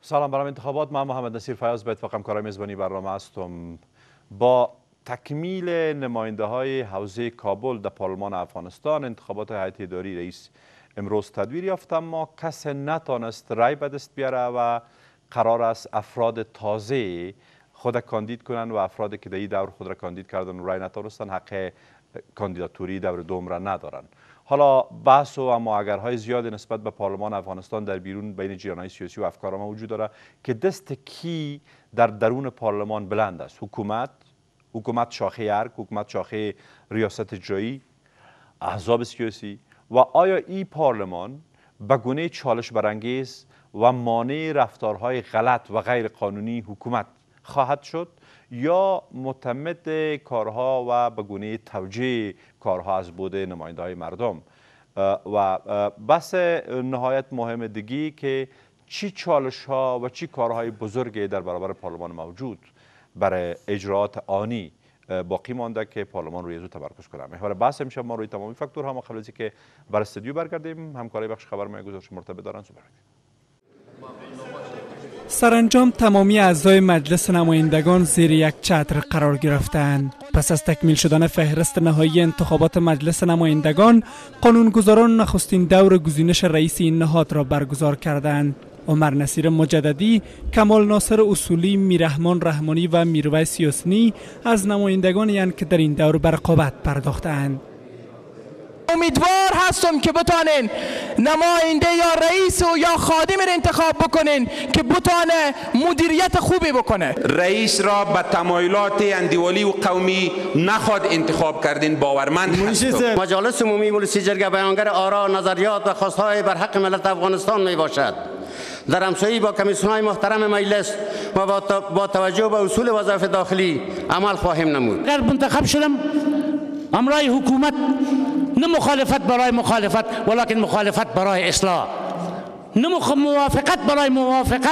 سلام. برای انتخابات من محمد نصیر فیاض به اتفاق همکارای میزبانی برنامه هستم. با تکمیل نماینده های حوزه کابل در پارلمان افغانستان، انتخابات هیئت اداری رئیس امروز تدویر یافت، اما کس نتانست رای به دست بیاره و قرار است افراد تازه خود کاندید کنند و افرادی که در این دور خود را کاندید کردن و رای نتونستن حق کاندیداتوری دور دوم را ندارن. حالا بحث و امااگرهای زیادی نسبت به پارلمان افغانستان در بیرون بین جریان‌های سیاسی و افکار ما وجود داره که دست کی در درون پارلمان بلند است؟ حکومت شاخه ارگ، حکومت شاخه ریاست اجرایی، احزاب سیاسی، و آیا این پارلمان به گونه چالش برانگیز و مانع رفتارهای غلط و غیر قانونی حکومت خواهد شد یا معتمد کارها و به گونه توجیه کارها از بود نماینده های مردم؟ و بحث نهایت مهم دیگی که چی چالش ها و چی کارهای بزرگی در برابر پارلمان موجود برای اجراعات آنی باقی مانده که پارلمان روی زود تمرکز کنه. محور بحث امشب ما روی تمامی فاکتورها، ما قبل از اینکه بر استودیو برگردیم همکارای بخش خبر ما گزارش مرتبط دارن. سرانجام تمامی اعضای مجلس نمایندگان زیر یک چتر قرار گرفتند. پس از تکمیل شدن فهرست نهایی انتخابات مجلس نمایندگان، قانونگذاران نخستین دور گزینش رئیس این نهاد را برگزار کردند. عمر نصیر مجددی، کمال ناصر اصولی، میرحمان رحمانی و میرویس یاسینی از نمایندگانی اند که در این دور به رقابت پرداختند. امیدوار هستم که بتانین نماینده یا رئیس و یا خادم را انتخاب بکنین که بتانه مدیریت خوبی بکنه. رئیس را به تمایلات اندیوالی و قومی نخواد انتخاب کردین، باورمند هستم. مجلس عمومی مجلسی جرگه بیانگر آرا، نظریات و خواستهای بر حق ملت افغانستان می باشد. در همسایه‌ای با کمیسیون‌های محترم مجلس و با توجه به اصول وظایف داخلی عمل خواهیم نمود. اگر منتخب شدم امرای حکومت نه مخالفت برای مخالفت ولکن مخالفت برای اصلاح، نه موافقت برای موافقت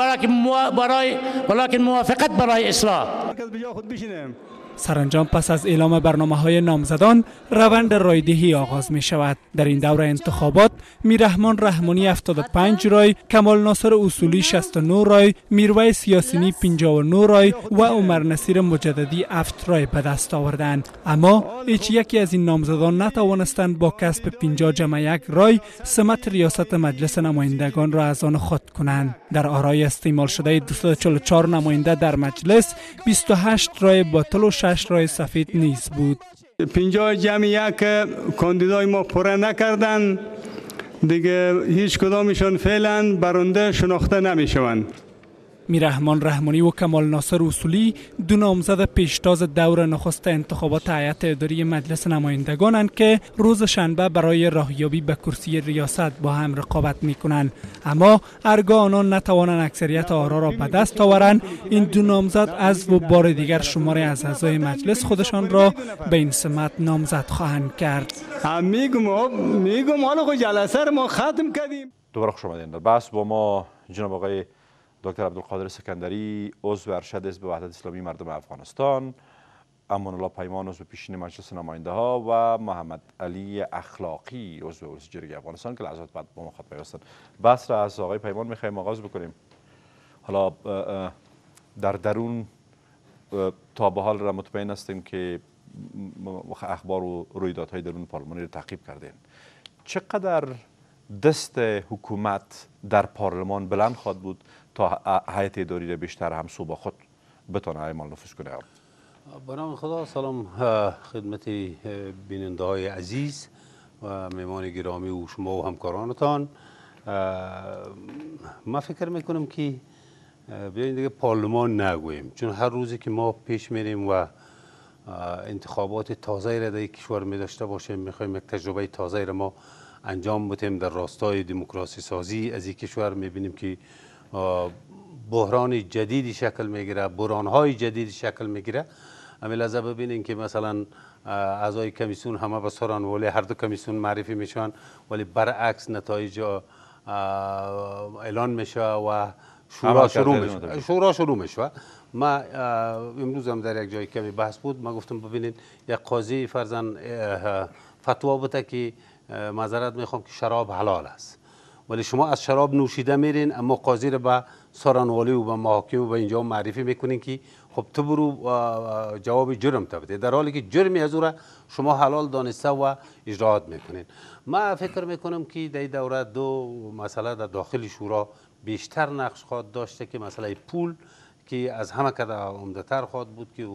ولکن موافقت برای اصلاح. سرانجام پس از اعلام برنامه‌های نامزدان، روند رایدهی آغاز می شود. در این دوره انتخابات میرحمان رحمانی 75 رای، کمال ناصر اصولی 69 رای، میرویس یاسینی 59 رای و عمر نصیر مجددی 7 رای به دست آوردند. اما هیچ یکی از این نامزدان نتوانستند با کسب 50 جمع 1 رای سمت ریاست مجلس نمایندگان را از آن خود کنند. در آرای استعمال شده 244 نماینده در مجلس، 28 رای باطل و 6 رای سفید نیز بود. 50 جمع 1 کاندیدای ما پوره نکردند، دیگه هیچ کدامشان فعلا برنده شناخته نمیشوند. میرحمان رحمانی و کمال ناصر اصولی دو نامزد پیشتاز دور نخست انتخابات هیئت اداری مجلس نمایندگانند که روز شنبه برای راهیابی به کرسی ریاست با هم رقابت میکنند. اما هرگاه آنان نتوانند اکثریت آرا را به دست آورند، این دو نامزد از و بار دیگر شماری از اعضای مجلس خودشان را به این سمت نامزد خواهند کرد. میگم حالا خود جلسه رو ما ختم کردیم. دوباره خوش آمدید. در بحث با ما جناب آقای دکتر عبدالقادر سکندری، عضو ارشد حزب وحدت اسلامی مردم افغانستان، امان الله پیمان، عضو پیشین مجلس نماینده ها، و محمد علی اخلاقی، عضو مجلس جرگه افغانستان که لحظات بعد با ما خط پیوستند. بحث را از آقای پیمان میخوایم آغاز بکنیم. حالا در درون تا به حال را مطمئن هستیم که اخبار و رویدادهای درون پارلمانی را تعقیب کردین. چقدر دست حکومت در پارلمان بلند خواهد بود تا هیئت اداری را بیشتر همسو با خود بتونه اعمال نفوذ کنه؟ به نام خدا. سلام خدمت بیننده های عزیز و مهمان گرامی و شما و همکارانتان. ما فکر میکنم که بیاین دیگه پارلمان نگوییم، چون هر روزی که ما پیش میریم و انتخابات تازه را در کشور می داشته باشیم، میخوایم یک تجربه تازه را ما انجام بدیم در راستای دموکراسی سازی از این کشور، میبینیم که بحران جدیدی شکل میگیره، بحرانهای جدیدی شکل میگیره. همین لحظه ببینین که مثلا اعضای کمیسیون همه به سران، ولی هر دو کمیسیون معرفی میشن ولی برعکس نتایج اعلان میشه و شورا شروع میشه. ما امروز هم در یک جای کمی بحث بود، ما گفتم ببینید یک قاضی فرضاً فتوا بده که معذرت میخوام که شراب حلال است ولی شما از شراب نوشیده میرین اما قاضی رو به سارنوالی و به محاکم و به اینجا معرفی میکنین که خب تو برو جواب جرم تا بده، در حالی که جرمی از او را شما حلال دانسته و اجراات میکنین. ما فکر میکنم که در دوره دو مسئله در داخل شورا بیشتر نقش خواهد داشته که مسئله پول که از همه کده عمده‌تر خواهد بود که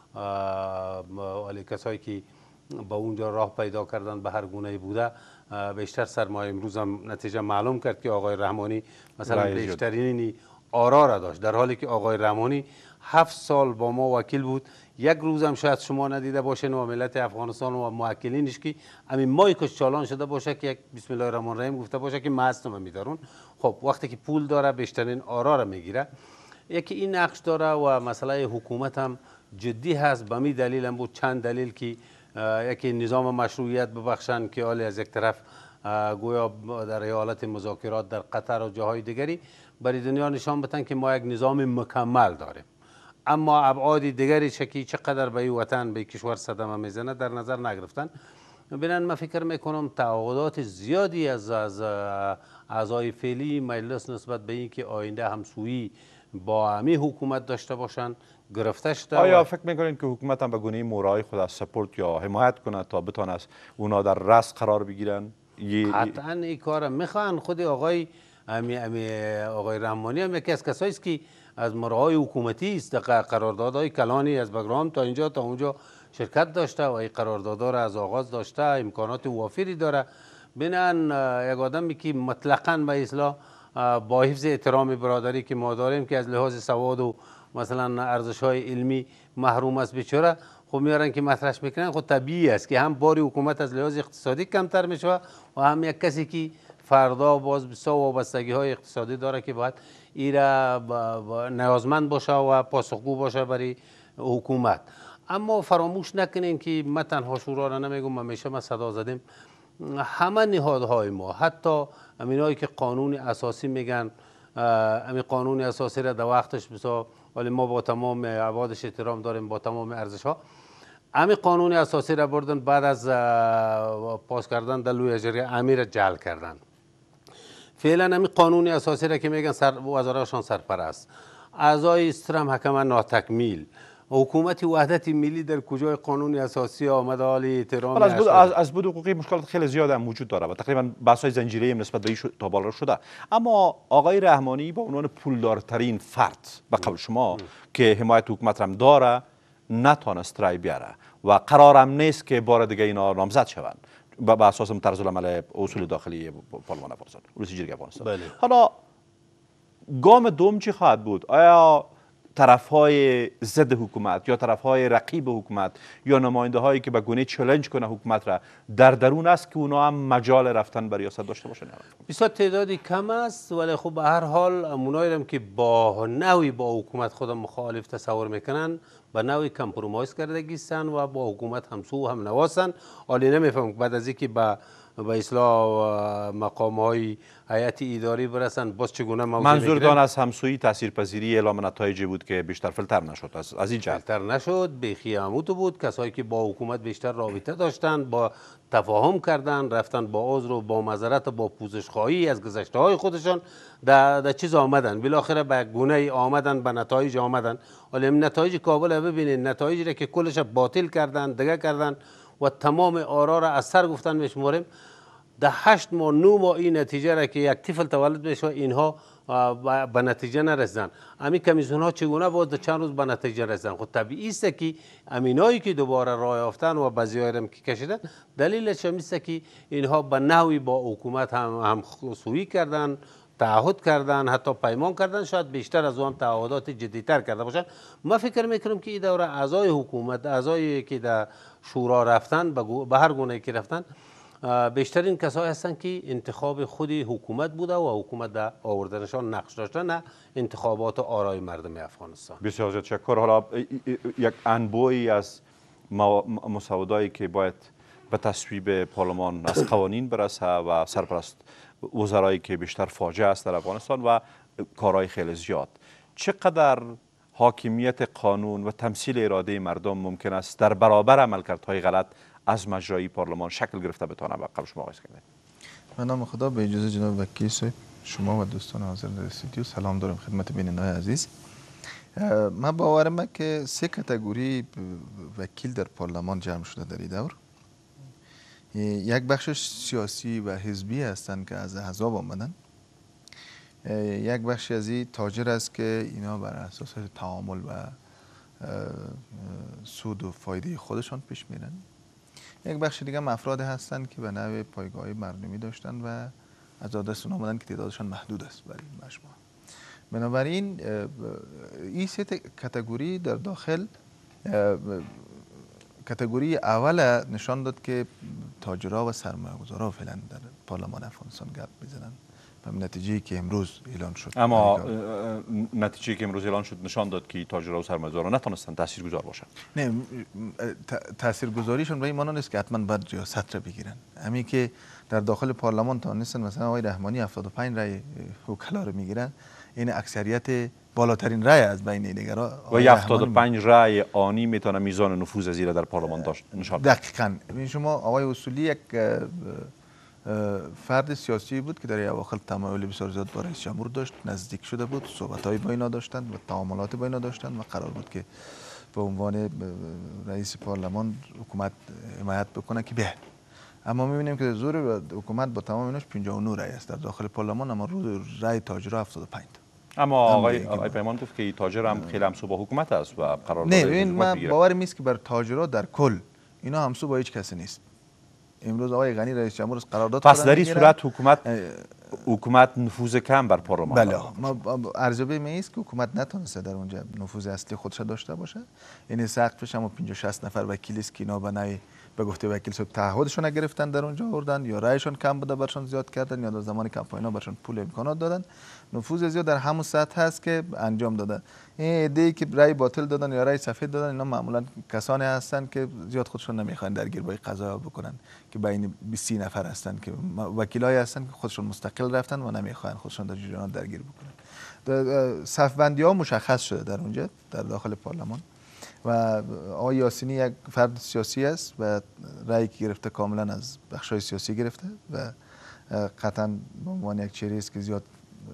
ولی کسایی که با اونجا راه پیدا کردن به هر گونه بوده بیشتر سرمایه. امروز هم نتیجه معلوم کرد که آقای رحمانی مثلا بیشترین آرا را داشت، در حالی که آقای رحمانی 7 سال با ما وکیل بود. یک روز هم شاید شما ندیده باشین و ملت افغانستان و موکلینش که همین مایی کش چالان شده باشه که یک بسم الله الرحمن الرحیم گفته باشه که ما هستم میدارون. خب وقتی که پول داره بیشترین آرا را میگیره. یکی این نقش داره و مسئله حکومت هم جدی هست. به می دلیل هم بود چند دلیل که یکی نظام مشروعیت ببخشن که حالی از یک طرف گویا در حالت مذاکرات در قطر و جاهای دیگری برای دنیا نشان بدن که ما یک نظام مکمل داریم، اما ابعاد دیگری که چقدر به وطن به کشور صدمه میزنه در نظر نگرفتن. ببینن من فکر میکنم تعهدات زیادی از اعضای فعلی مجلس نسبت به اینکه آینده همسویی با همی حکومت داشته باشند گرفته شده. آیا فکر میکنین که حکومت هم به گونه مورای خود از سپورت یا حمایت کنه تا بتونه از اونا در رأس قرار بگیرن؟ قطعا این کار میخوان. خود آقای رحمانی هم یکی از کسایی است که از مرهای حکومتی است. قراردادهای کلانی از بگرام تا اینجا تا اونجا شرکت داشته و این قراردادها را از آغاز داشته، امکانات وافری داره. ببینن یک آدمی که مطلقاً به اصلاح با حفظ احترام برادری که ما داریم که از لحاظ سواد و مثلا ارزش‌های علمی محروم است بیچاره، خب میارن که مطرحش میکنن. خب طبیعی است که هم باری حکومت از لحاظ اقتصادی کمتر میشه و هم یک کسی که فردا باز بسیار وابستگی‌های اقتصادی داره که باید ایرا نیازمند باشه و پاسخگو باشه برای حکومت. اما فراموش نکنین که ما تنها شورا را نمیگم، همیشه ما صدا زدیم همه نهادهای ما، حتی همینایی که قانون اساسی میگن، همین قانون اساسی را در وقتش بسا، ولی ما با تمام ابعادش احترام داریم، با تمام ارزش ها. همین قانون اساسی را بردن بعد از پاس کردن در لوی اجرای امیر جعل کردن. فعلا همین قانون اساسی را که میگن وزراشان سرپرست، اعضای استرام حکما ناتکمیل، حکومت وحدت ملی در کجای قانون اساسی آمده حال احترام از بود حقوقی مشکلات خیلی زیاد هم وجود داره و تقریبا بحث‌های زنجیره‌ای هم نسبت به این تا بالا شده. اما آقای رحمانی با عنوان پولدارترین فرد به قول شما که حمایت حکومت هم داره نتونست رای بیاره و قرارم نیست که بار دیگه اینا نامزد شوند به اساس طرز العمل اصول داخلی پارلمان افغانستان، رئیس جمهوری افغانستان. حالا گام دوم چی خواهد بود؟ آیا طرف‌های ضد حکومت یا طرف‌های رقیب حکومت یا نماینده هایی که به گونه چالش کنه حکومت را در درون است که اونا هم مجال رفتن به ریاست داشته باشن؟ بسیار تعدادی کم است، ولی خب به هر حال اونایی هم که با نوعی با حکومت خود مخالف تصور میکنن به نوعی کمپرومایز کردگی هستند و با حکومت همسو هم نواسن. حالی نمیفهم بعد از اینکه به اصلاح مقام های هیئت اداری برسن باز چگونه منظور دان از همسویی تاثیرپذیری اعلام نتایجی بود که بیشتر فیلتر نشد، از این جهت فیلتر نشد، بیخی عمود بود. کسایی که با حکومت بیشتر رابطه داشتن با تفاهم کردن، رفتن با عذر و با معذرت و با پوزش خواهی از گذشته های خودشان در چیز آمدن، بالاخره به گونه آمدن، به نتایج آمدن. ولی نتایج کابل ببینید، نتایجی را که کلش باطل کردن، دیگه کردن و تمام آرا را از سر گفتن میشماریم. ده 8 ماه 9 ماه این نتیجه را که یک طفل تولد بشه اینها به نتیجه نرسیدن. همین کمیسیون ها چگونه بود چند روز به نتیجه رسیدن؟ خود طبیعی است که امینایی که دوباره راه یافتن و بعضی‌ها هم که کشیدن دلیلش هم است که اینها به نحوی با حکومت هم سویی کردن، تعهد کردن، حتی پیمان کردن، شاید بیشتر از اون تعهدات جدی‌تر کرده باشن. ما فکر میکنم که این دوره اعضای حکومت، اعضایی که در شورا رفتن به هر گونه که رفتن بیشترین کسایی هستند که انتخاب خود حکومت بوده و حکومت در آوردنشان نقش داشته، نه انتخابات آرای مردم افغانستان. بسیار زیاد تشکر. حالا یک انبوهی از مسودایی که باید به تصویب پارلمان از قوانین برسه و سرپرست وزرایی که بیشتر فاجعه است در افغانستان و کارهای خیلی زیاد، چقدر حاکمیت قانون و تمثیل اراده مردم ممکن است در برابر عملکردهای غلط از مجرای پارلمان شکل گرفته بتونه؟ به قبل شما آقای اسکندری. به نام خدا. به اجازه جناب وکیل صاحب، شما و دوستان حاضر در استودیو سلام دارم خدمت بینندگان عزیز. من باورم که 3 کاتگوری وکیل در پارلمان جمع شده در این دور. یک بخشش سیاسی و حزبی هستند که از احزاب آمدن. یک بخشی از این تاجر است که اینا بر اساس تعامل و سود و فایده خودشان پیش میرن. یک بخش دیگه افراد هستند که به نوع پایگاه مردمی داشتن و از دستشون آمدن که تعدادشان محدود است برای این مجموعه. بنابراین این 3 کاتگوری در داخل کاتگوری اول نشان داد که تاجرها و سرمایه‌گذارها فعلا در پارلمان افغانستان گپ میزنن. نتیجه‌ای که امروز اعلان شد، اما نتیجه‌ای که امروز اعلان شد نشان داد که تاجرها و سرمایه‌گذارها نتونستن تاثیرگذار باشن. نه، تاثیرگذاریشون به این معنی نیست که حتما باید ریاست را بگیرن. همین که در داخل پارلمان تونستن مثلا آقای رحمانی 75 رای وکلا رو میگیرن، این اکثریت بالاترین رای از بین دیگرها و 75 رای آنی میتونه میزان نفوذ زیر در پارلمان داشت نشان. دقیقاً. شما آقای اصولی یک فرد سیاسی بود که در اواخر تمایل بسیار زیاد با رئیس جمهور داشت، نزدیک شده بود، صحبت‌های با اینا داشتند و تعاملات با اینا داشتند و قرار بود که به عنوان رئیس پارلمان حکومت حمایت بکنه که به. اما می‌بینیم که زور حکومت با تمام ایناش 59 رای است در داخل پارلمان، اما رای تاجرها 75. اما آقای پیمان گفت که تاجر هم خیلی همسو با حکومت است و قرار نه، ببین من باورم نیست که بر تاجرها در کل اینا همسو با هیچ کسی نیست. امروز آقای غنی رئیس جمهور قرارداد پس در این صورت حکومت نفوذ کم بر پارلمان بله داره. ما ارزیابی ما است که حکومت نتونسته در اونجا نفوذ اصلی خودش داشته باشه. یعنی سقفش هم 50-60 نفر وکیل است که اینا به گفته وکیل صاحب تعهدشون گرفتن در اونجا آوردن، یا رایشون کم بوده برشون زیاد کردن، یا در زمان کمپاین ها برشون پول امکانات دادن. نفوذ زیاد در همون سطح هست که انجام دادن. این ایده که رای باطل دادن یا رای سفید دادن، اینا معمولا کسانی هستن که زیاد خودشون نمیخوان درگیر با قضایا بکنن، که بین 20 نفر هستن که وکیلای هستن که خودشون مستقل رفتن و نمیخوان خودشون در جریانات درگیر بکنن. صف بندی ها مشخص شده در اونجا در داخل پارلمان و آقای یاسینی یک فرد سیاسی است و رأیی که گرفته کاملا از بخش‌های سیاسی گرفته و قطعا به عنوان یک چهره است که زیاد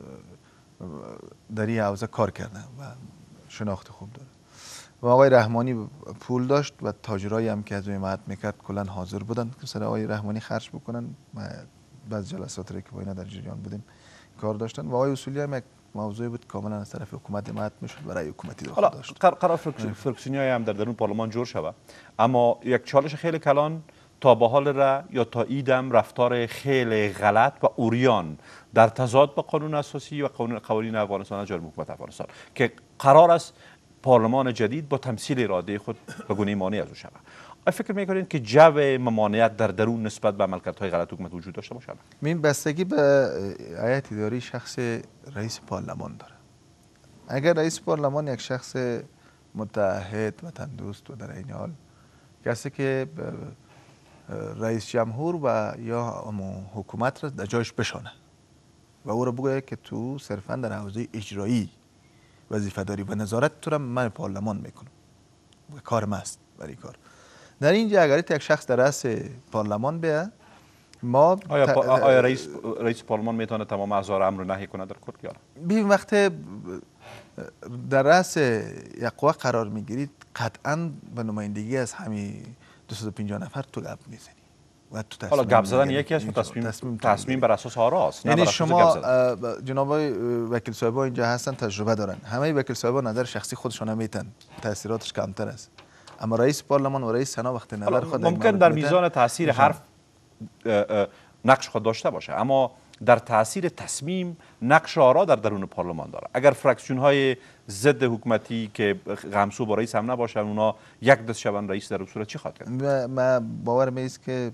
در این حوزه کار کرده و شناخت خوب داره. و آقای رحمانی پول داشت و تاجرایی هم که از حمایت میکرد کلا حاضر بودن که سر آقای رحمانی خرج بکنن و بعض جلساتی که با اینا در جریان بودیم کار داشتن. و آقای اصولی هم یک موضوعی بود کاملا از طرف حکومت حمایت میشد برای حکومتی داخل داشت. قرار فرکسیونی هم در درون پارلمان جور شود، اما یک چالش خیلی کلان تا به حال را یا تا ایدم رفتار خیلی غلط و اوریان در تضاد با قانون اساسی و قوانین افغانستان از جانب حکومت افغانستان که قرار است پارلمان جدید با تمثیل اراده خود به گونه مانع از او شود. فکر میکنید که جو ممانعت در درون نسبت به عملکردهای غلط حکومت وجود داشته باشد؟ این بستگی به هیئت اداری شخص رئیس پارلمان داره. اگر رئیس پارلمان یک شخص متعهد وطن دوست و در این حال کسی که رئیس جمهور و یا حکومت را در جایش بشانه و او را بگه که تو صرفا در حوزه اجرایی وظیفه داری و نظارت تو را من پارلمان میکنم و کار ماست برای کار. در اینجا اگر یک شخص در رأس پارلمان بیاد، ما آیا رئیس پارلمان میتونه تمام اعضا را امر نهی کنه در کل یا ببین وقت در رأس یک قوه قرار میگیرید قطعا به نمایندگی از همین 250 نفر تو گپ میزنی و تو حالا گپ زدن یکی است و تصمیم بر اساس آراست. یعنی شما جناب وکیل صاحبا اینجا هستن تجربه دارن، همه وکیل صاحبا نظر شخصی خودشون میتن، تاثیراتش کمتر است. اما رئیس پارلمان و رئیس سنا وقت نظر خود ممکن در میزان تاثیر حرف نقش خود داشته باشه، اما در تاثیر تصمیم نقش آرا در درون پارلمان داره. اگر فرکسیون های ضد حکومتی که غمسو با رئیس هم نباشن اونا یک دست شون رئیس در صورت چی خواهد کرد؟ من باورم است که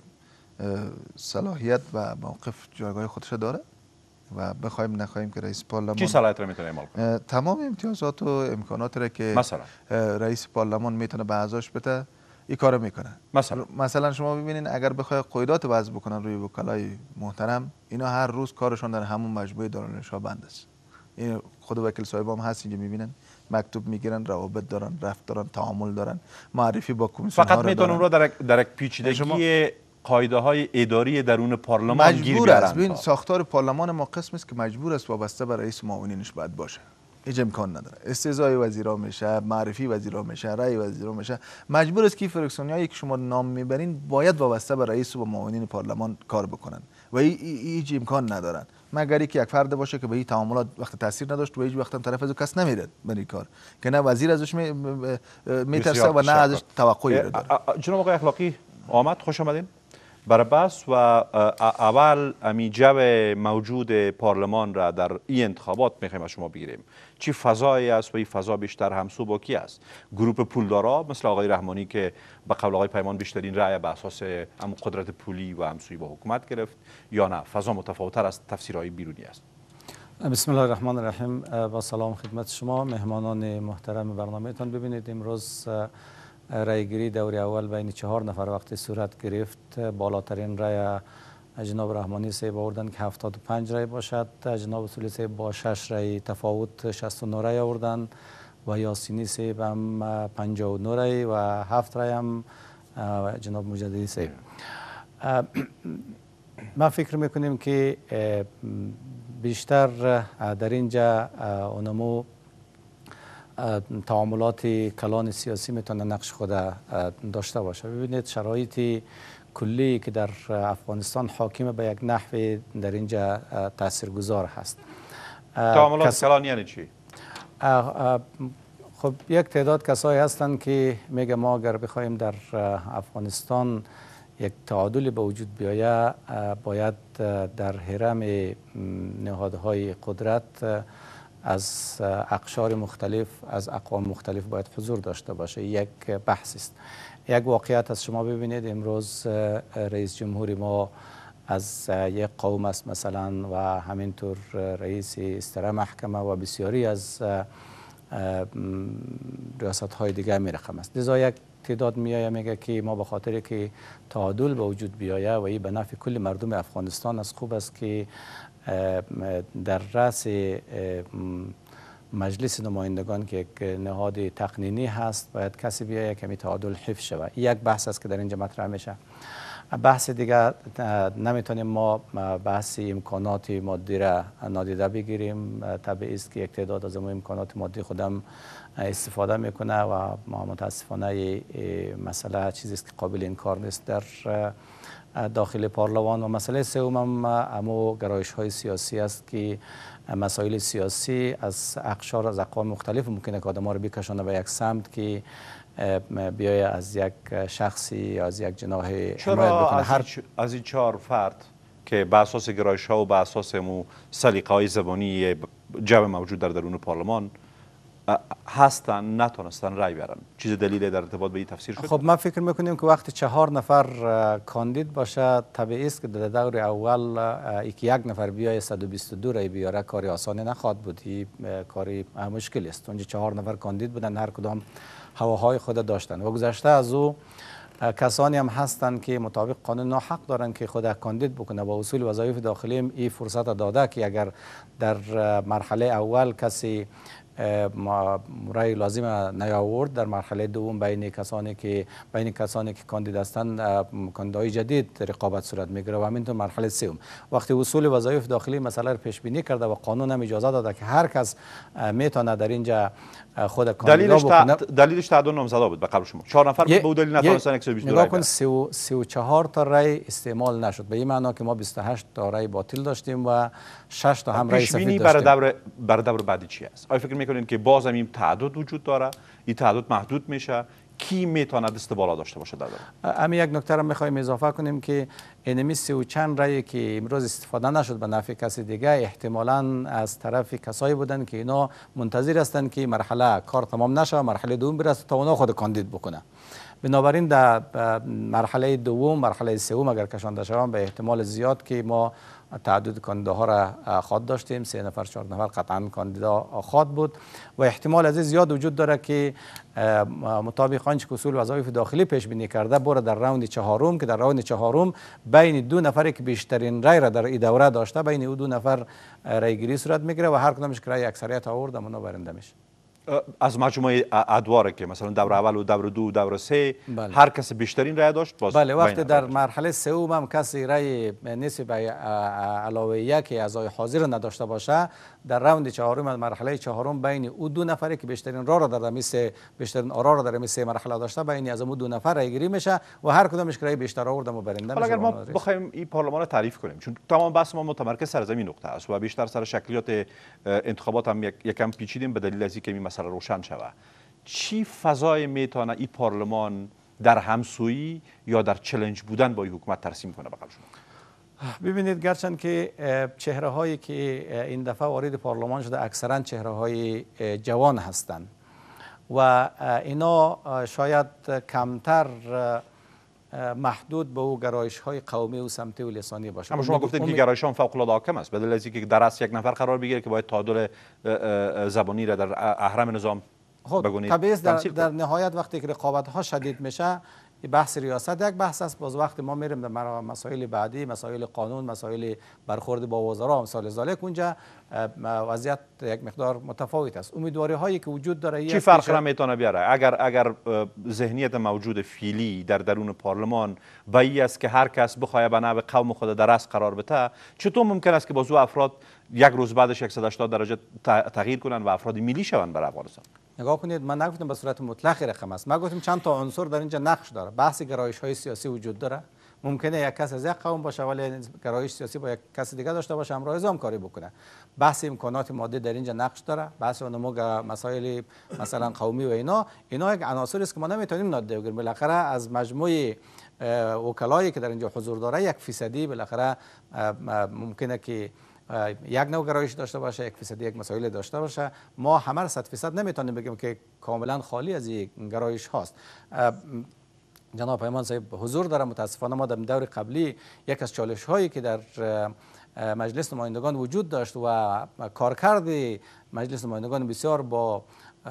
صلاحیت و موقف جایگاه خودش داره و بخوایم نخواهیم که رئیس پارلمان چی صلاحیت را میتونه اعمال کنه؟ تمام امتیازات و امکانات را که رئیس پارلمان میتونه به اعضاش بده این کارو میکنه. مثلا شما ببینین اگر بخوای قیودات وضع بکنن روی وکلای محترم، اینا هر روز کارشون در همون مجموعه دانشگاه بند است. این خود وکیل صاحب هم هست اینجا میبینن، مکتوب میگیرن، روابط دارن، رفت دارن، تعامل دارن، معرفی با کمیسیون فقط میتونن رو در یک پیچیدگی قاعده های اداری درون پارلمان گیر مجبور است. بیارن. ساختار پارلمان ما قسمی است که مجبور است وابسته به رئیس معاونینش باید باشه. هیچ امکان نداره. استعضای وزیرا میشه، معرفی وزیرا میشه، رأی وزیرا میشه. مجبور است که فرکسیونایی که شما نام میبرین باید وابسته به رئیس و معاونین پارلمان کار بکنن و هیچ امکان ندارن مگر اینکه یک فرد باشه که به این تعاملات وقت تاثیر نداشت و هیچ وقت هم طرف از کس نمیره برای کار که نه وزیر ازش میترسه و نه ازش توقعی داره. جناب آقای اخلاقی آمد، خوش آمدین. برای بحث و اول امی جو موجود پارلمان را در این انتخابات میخوایم از شما بگیریم. چی فضایی است و این فضا بیشتر همسو با کی است؟ گروپ پولدارا مثل آقای رحمانی که به قول آقای پیمان بیشترین رأی به اساس قدرت پولی و همسویی با حکومت گرفت یا نه فضا متفاوت‌تر از تفسیرهای بیرونی است؟ بسم الله الرحمن الرحیم. با سلام خدمت شما مهمانان محترم برنامه‌تان. ببینید امروز رایگیری دور اول بین 4 نفر وقتی صورت گرفت. بالاترین رای جناب رحمانی صاحب آوردن که 75 رای باشد، جناب اصولی صاحب با 6 رای تفاوت 69 رای آوردن و یاسینی صاحب هم 59 رای و 7 رای هم جناب مجددی صاحب. ما فکر میکنیم که بیشتر در اینجا اونمو تعاملات کلان سیاسی میتونه نقش خود داشته باشه. ببینید شرایط کلی که در افغانستان حاکم به یک نحو در اینجا تاثیرگذار هست. تعاملات کلان یعنی چی؟ خب یک تعداد کسایی هستند که میگه ما اگر بخوایم در افغانستان یک تعادل به وجود بیاید باید در حرم نهادهای قدرت از اقشار مختلف از اقوام مختلف باید حضور داشته باشه. یک بحث است. یک واقعیت از شما ببینید امروز رئیس جمهوری ما از یک قوم است مثلا و همینطور رئیس استره محکمه و بسیاری از ریاست های دیگه میرقم است. لذا یک تعداد میایه میگه که ما به خاطر که تعادل به وجود بیایه و این به نفع کل مردم افغانستان است، خوب است که در رأس مجلس نمایندگان که یک نهاد تقنینی هست باید کسی بیاید که تعادل حفظ شود. یک بحث است که در اینجا مطرح میشه. بحث دیگه نمیتونیم ما بحث امکانات مادی را نادیده بگیریم. طبیعی است که یک تعداد از امکانات مادی خودم استفاده میکنه و متاسفانه مسئله چیزی است که قابل انکار نیست در داخل پارلمان. و مسئله سوم هم امو گرایش های سیاسی است که مسائل سیاسی از اقشار از اقوام مختلف ممکنه که آدم ها رو بکشانه به یک سمت که بیای از یک شخصی از یک جناح حمایت بکنه. از این 4 فرد که به اساس گرایش ها و به اساس سلیقه های زبانی جو موجود در درون پارلمان هستن نتونستن رای بیارن، چیز دلیل در ارتباط به این تفسیر شد؟ خب ما فکر میکنیم که وقتی 4 نفر کاندید باشه طبیعی است که در دور اول یک نفر بیای 122 رای بیاره کاری آسانی نخواهد بود. این کاری مشکل است. اونجا 4 نفر کاندید بودن، هر کدام هواهای خود داشتن و گذشته از او کسانی هم هستند که مطابق قانون حق دارن که خود کاندید بکنه. با اصول وظایف داخلی این فرصت داده که اگر در مرحله اول کسی رای لازم نیاورد در مرحله دوم بین کسانی که کاندید هستند کاندیدای جدید رقابت صورت میگیره و همینطور مرحله سوم وقتی اصول وظایف داخلی مسئله رو پیش بینی کرده و قانون هم اجازه داده که هر کس میتونه در اینجا خود کاندیدا بکنه. دلیلش تعداد نامزدا بود به قبل شما 4 نفر بود به دلیل نتونستن 122 رای. نگاه کن 34 تا رای استعمال نشد به این معنا که ما 28 تا رای باطل داشتیم و 6 تا هم رای سفید داشتیم. برای دور بعدی چی است؟ آیا فکر میکنین که باز هم این تعداد وجود داره؟ این تعداد محدود میشه؟ کی میتونه دست بالا داشته باشه در دور؟ اما یک نکته را میخوایم اضافه کنیم که اینمی 30 و چند رای که امروز استفاده نشد به نفع کسی دیگه احتمالاً از طرف کسایی بودن که اینا منتظر هستند که مرحله کار تمام نشه مرحله دوم برسه تا اونا خود کاندید بکنه. بنابراین در مرحله دوم مرحله سوم اگر کشانده شوند به احتمال زیاد که ما تعدد کاندیداها را خواهد داشتیم 3 نفر 4 نفر قطعا کاندیدا خواهد بود و احتمال از زیاد وجود داره که مطابق آنچه که اصول وظایف داخلی پیش بینی کرده بره در راوند 4 که در راوند 4 بین 2 نفری که بیشترین رای را در این دوره داشته بین او 2 نفر رای گیری صورت میگیره و هر کدامش که رای اکثریت آورد اونا برنده میشه. از مجموعه ادوار که مثلا دور اول و دور دو و دور سه بله. هر کس بیشترین رای داشت باز بله وقتی در مرحله سوم هم کسی رای نسبت به علاوه یکی اعضای حاضر نداشته باشه در راند چهارم مرحله چهارم بین او دو نفری که بیشترین را در بیشترین آرا را در سه مرحله داشته بین از دو نفر رای گیری میشه و هر کدامش که رای بیشتر آورده و برنده میشه. اگر ما بخوایم این پارلمان رو تعریف کنیم چون تمام بحث ما متمرکز سر زمین نقطه است و بیشتر سر شکلیات انتخابات هم یکم پیچیدیم به دلیل از اینکه این مسئله روشن شود. چی فضای میتونه این پارلمان در همسویی یا در چالش بودن با این حکومت ترسیم کنه بقیل شما؟ ببینید گرچند که چهره هایی که این دفعه وارد پارلمان شده اکثرا چهره های جوان هستند و اینا شاید کمتر محدود به او گرایش های قومی و سمتی و لسانی باشه. اما شما گفتید که گرایش هم فوق العاده حاکم است بدل از اینکه در اصل یک نفر قرار بگیره که باید تعادل زبانی را در اهرم نظام بگونید. طبیعی در نهایت وقتی که رقابت ها شدید میشه بحث ریاست یک بحث است. باز وقتی ما میریم در مسائل بعدی مسائل قانون مسائل برخورد با وزرا و امثال ذالک اونجا وضعیت یک مقدار متفاوت است. امیدواری هایی که وجود داره چی فرق را میتونه بیاره اگر ذهنیت موجود فعلی در درون پارلمان به این است که هر کس بخواد به نوع قوم خود در اصل قرار بده چطور ممکن است که باز افراد یک روز بعدش 180 درجه تغییر کنن و افراد ملی شوند برای افغانستان؟ نگاه کنید من نگفتم به صورت مطلق رقم است. من گفتم چند تا عنصر در اینجا نقش داره. بحث گرایش های سیاسی وجود داره. ممکنه یک کس از یک قوم باشه ولی گرایش سیاسی با یک کس دیگه داشته باشه همراه نظام کاری بکنه. بحث امکانات مادی در اینجا نقش داره. بحث نمو مسائل مثلا قومی و اینا یک عناصری است که ما نمیتونیم نادیده بگیریم. بالاخره از مجموعه وکلایی که در اینجا حضور داره 1% بالاخره ممکنه که یک نوع گرایش داشته باشه 1% یک مسائل داشته باشه. ما همه را 100% نمیتونیم بگیم که کاملا خالی از این گرایش هاست. جناب پیمان صاحب حضور داره. متاسفانه ما در دور قبلی یک از چالش هایی که در مجلس نمایندگان وجود داشت و کارکرد مجلس نمایندگان بسیار با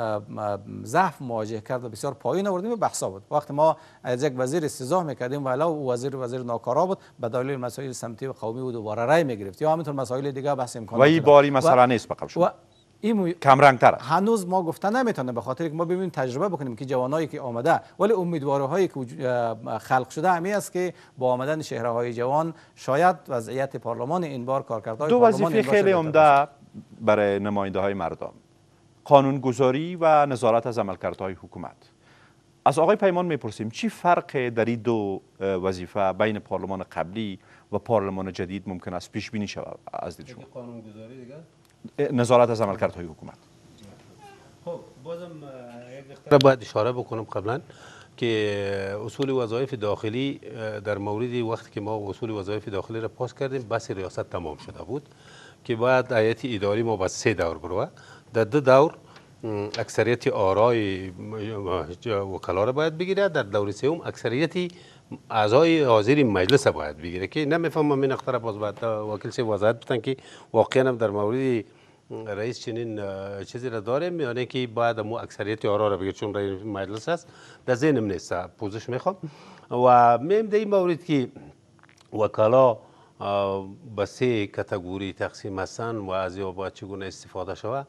ضعف مواجه کرد و بسیار پایین آوردیم و بحثا بود. وقتی ما از یک وزیر استضاح میکردیم ولی وزیر ناکارا بود به دلیل مسائل سمتی و قومی بود دوباره رای میگرفت یا همینطور مسائل دیگه بحث امکانات و این باری مثلا نیست بقیل شما کم رنگ تر است. هنوز ما گفته نمیتونه به خاطر که ما ببینیم تجربه بکنیم که جوانایی که آمده ولی امیدواری هایی که خلق شده همین است که با آمدن چهره های جوان شاید وضعیت پارلمان این بار کارکردهای دو وظیفه خیلی عمده برای نماینده های مردم قانونگذاری و نظارت از عملکردهای حکومت. از آقای پیمان میپرسیم چی فرق در این دو وظیفه بین پارلمان قبلی و پارلمان جدید ممکن است پیش بینی شود از دید شما؟ قانونگذاری دیگه نظارت از عملکردهای حکومت. خب بازم یک نقطه باید اشاره بکنم قبلا که اصول وظایف داخلی در موردی وقتی که ما اصول وظایف داخلی را پاس کردیم بس ریاست تمام شده بود که باید هیئت اداری ما با 3 دور بروه. در 2 دور اکثریت آرای وکلا را باید بگیره. در دور سوم اکثریت اعضای حاضر مجلس باید بگیره که نمیفهمم این نقطه را باز باید وکیل سے وضاحت بدن که واقعا هم در مورد رئیس چنین چیزی را داریم یعنی که باید مو اکثریت آرا را بگیره چون رئیس مجلس است در ذهنم نیست پوزش میخوام و میم در این مورد که وکلا به 3 کاتگوری تقسیم هستند و از یا باید چگونه استفاده شود.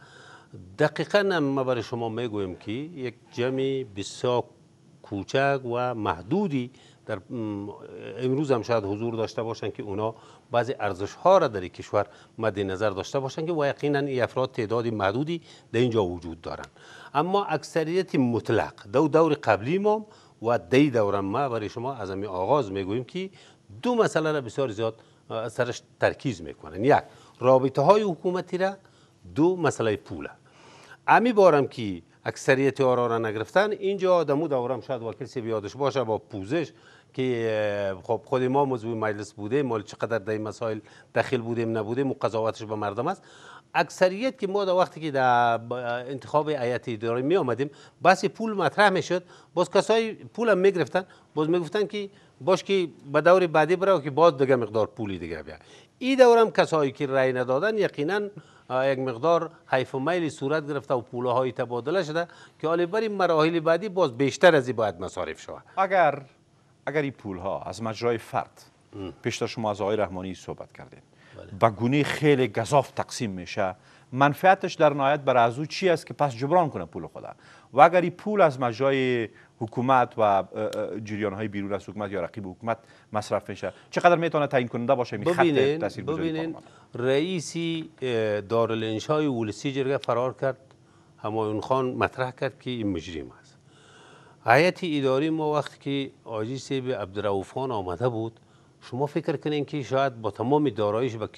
دقیقا ما برای شما میگویم که یک جمع بسیار کوچک و محدودی در امروز هم شاید حضور داشته باشند که اونا بعضی ارزش ها را در کشور مد نظر داشته باشند که و یقینا این افراد تعدادی محدودی در اینجا وجود دارند. اما اکثریت مطلق دور قبلی ما و دی دور ما برای شما از همین آغاز میگوییم که 2 مسئله را بسیار زیاد سرش ترکیز میکنن. یک رابطه های حکومتی را 2 مسئله پوله. امی بارم که اکثریت آرا را نگرفتن اینجا دمو دورم شاید وکیل سی بیادش باشه با پوزش که خب خود ما موضوع مجلس بوده مال چقدر در این مسائل داخل بودیم نبودیم و قضاوتش به مردم است. اکثریت که ما در وقتی که در انتخاب هیئت اداری می آمدیم بس پول مطرح میشد باز کسای پول هم میگرفتن باز میگفتن که باش که به دور بعدی برای که باز دیگه مقدار پولی دیگه بیا. این دورم کسایی که رای ندادن یقینا یک مقدار حیف و میل صورت گرفته و پولهای تبادله شده که حالا برای مراحل بعدی باز بیشتر از این باید مصارف شود. اگر این پولها از مجرای فرد پیشتر شما از آقای رحمانی صحبت کردین به گونه خیلی گزاف تقسیم میشه منفعتش در نهایت برای از او چی است که پس جبران کنه پول خود. و اگر این پول از مجرای حکومت و جریان‌های بیرون از حکومت یا رقیب حکومت مصرف میشه، چقدر میتونه تعیین کننده باشه؟ ببینین رئیسی دارالانشای ولسی جرگه فرار کرد، همایون خان مطرح کرد که این مجرم است. هیئت اداری ما وقتی که حاجی صاحب عبدالرؤوف خان آمده بود، شما فکر کنین که شاید با تمام داراییش به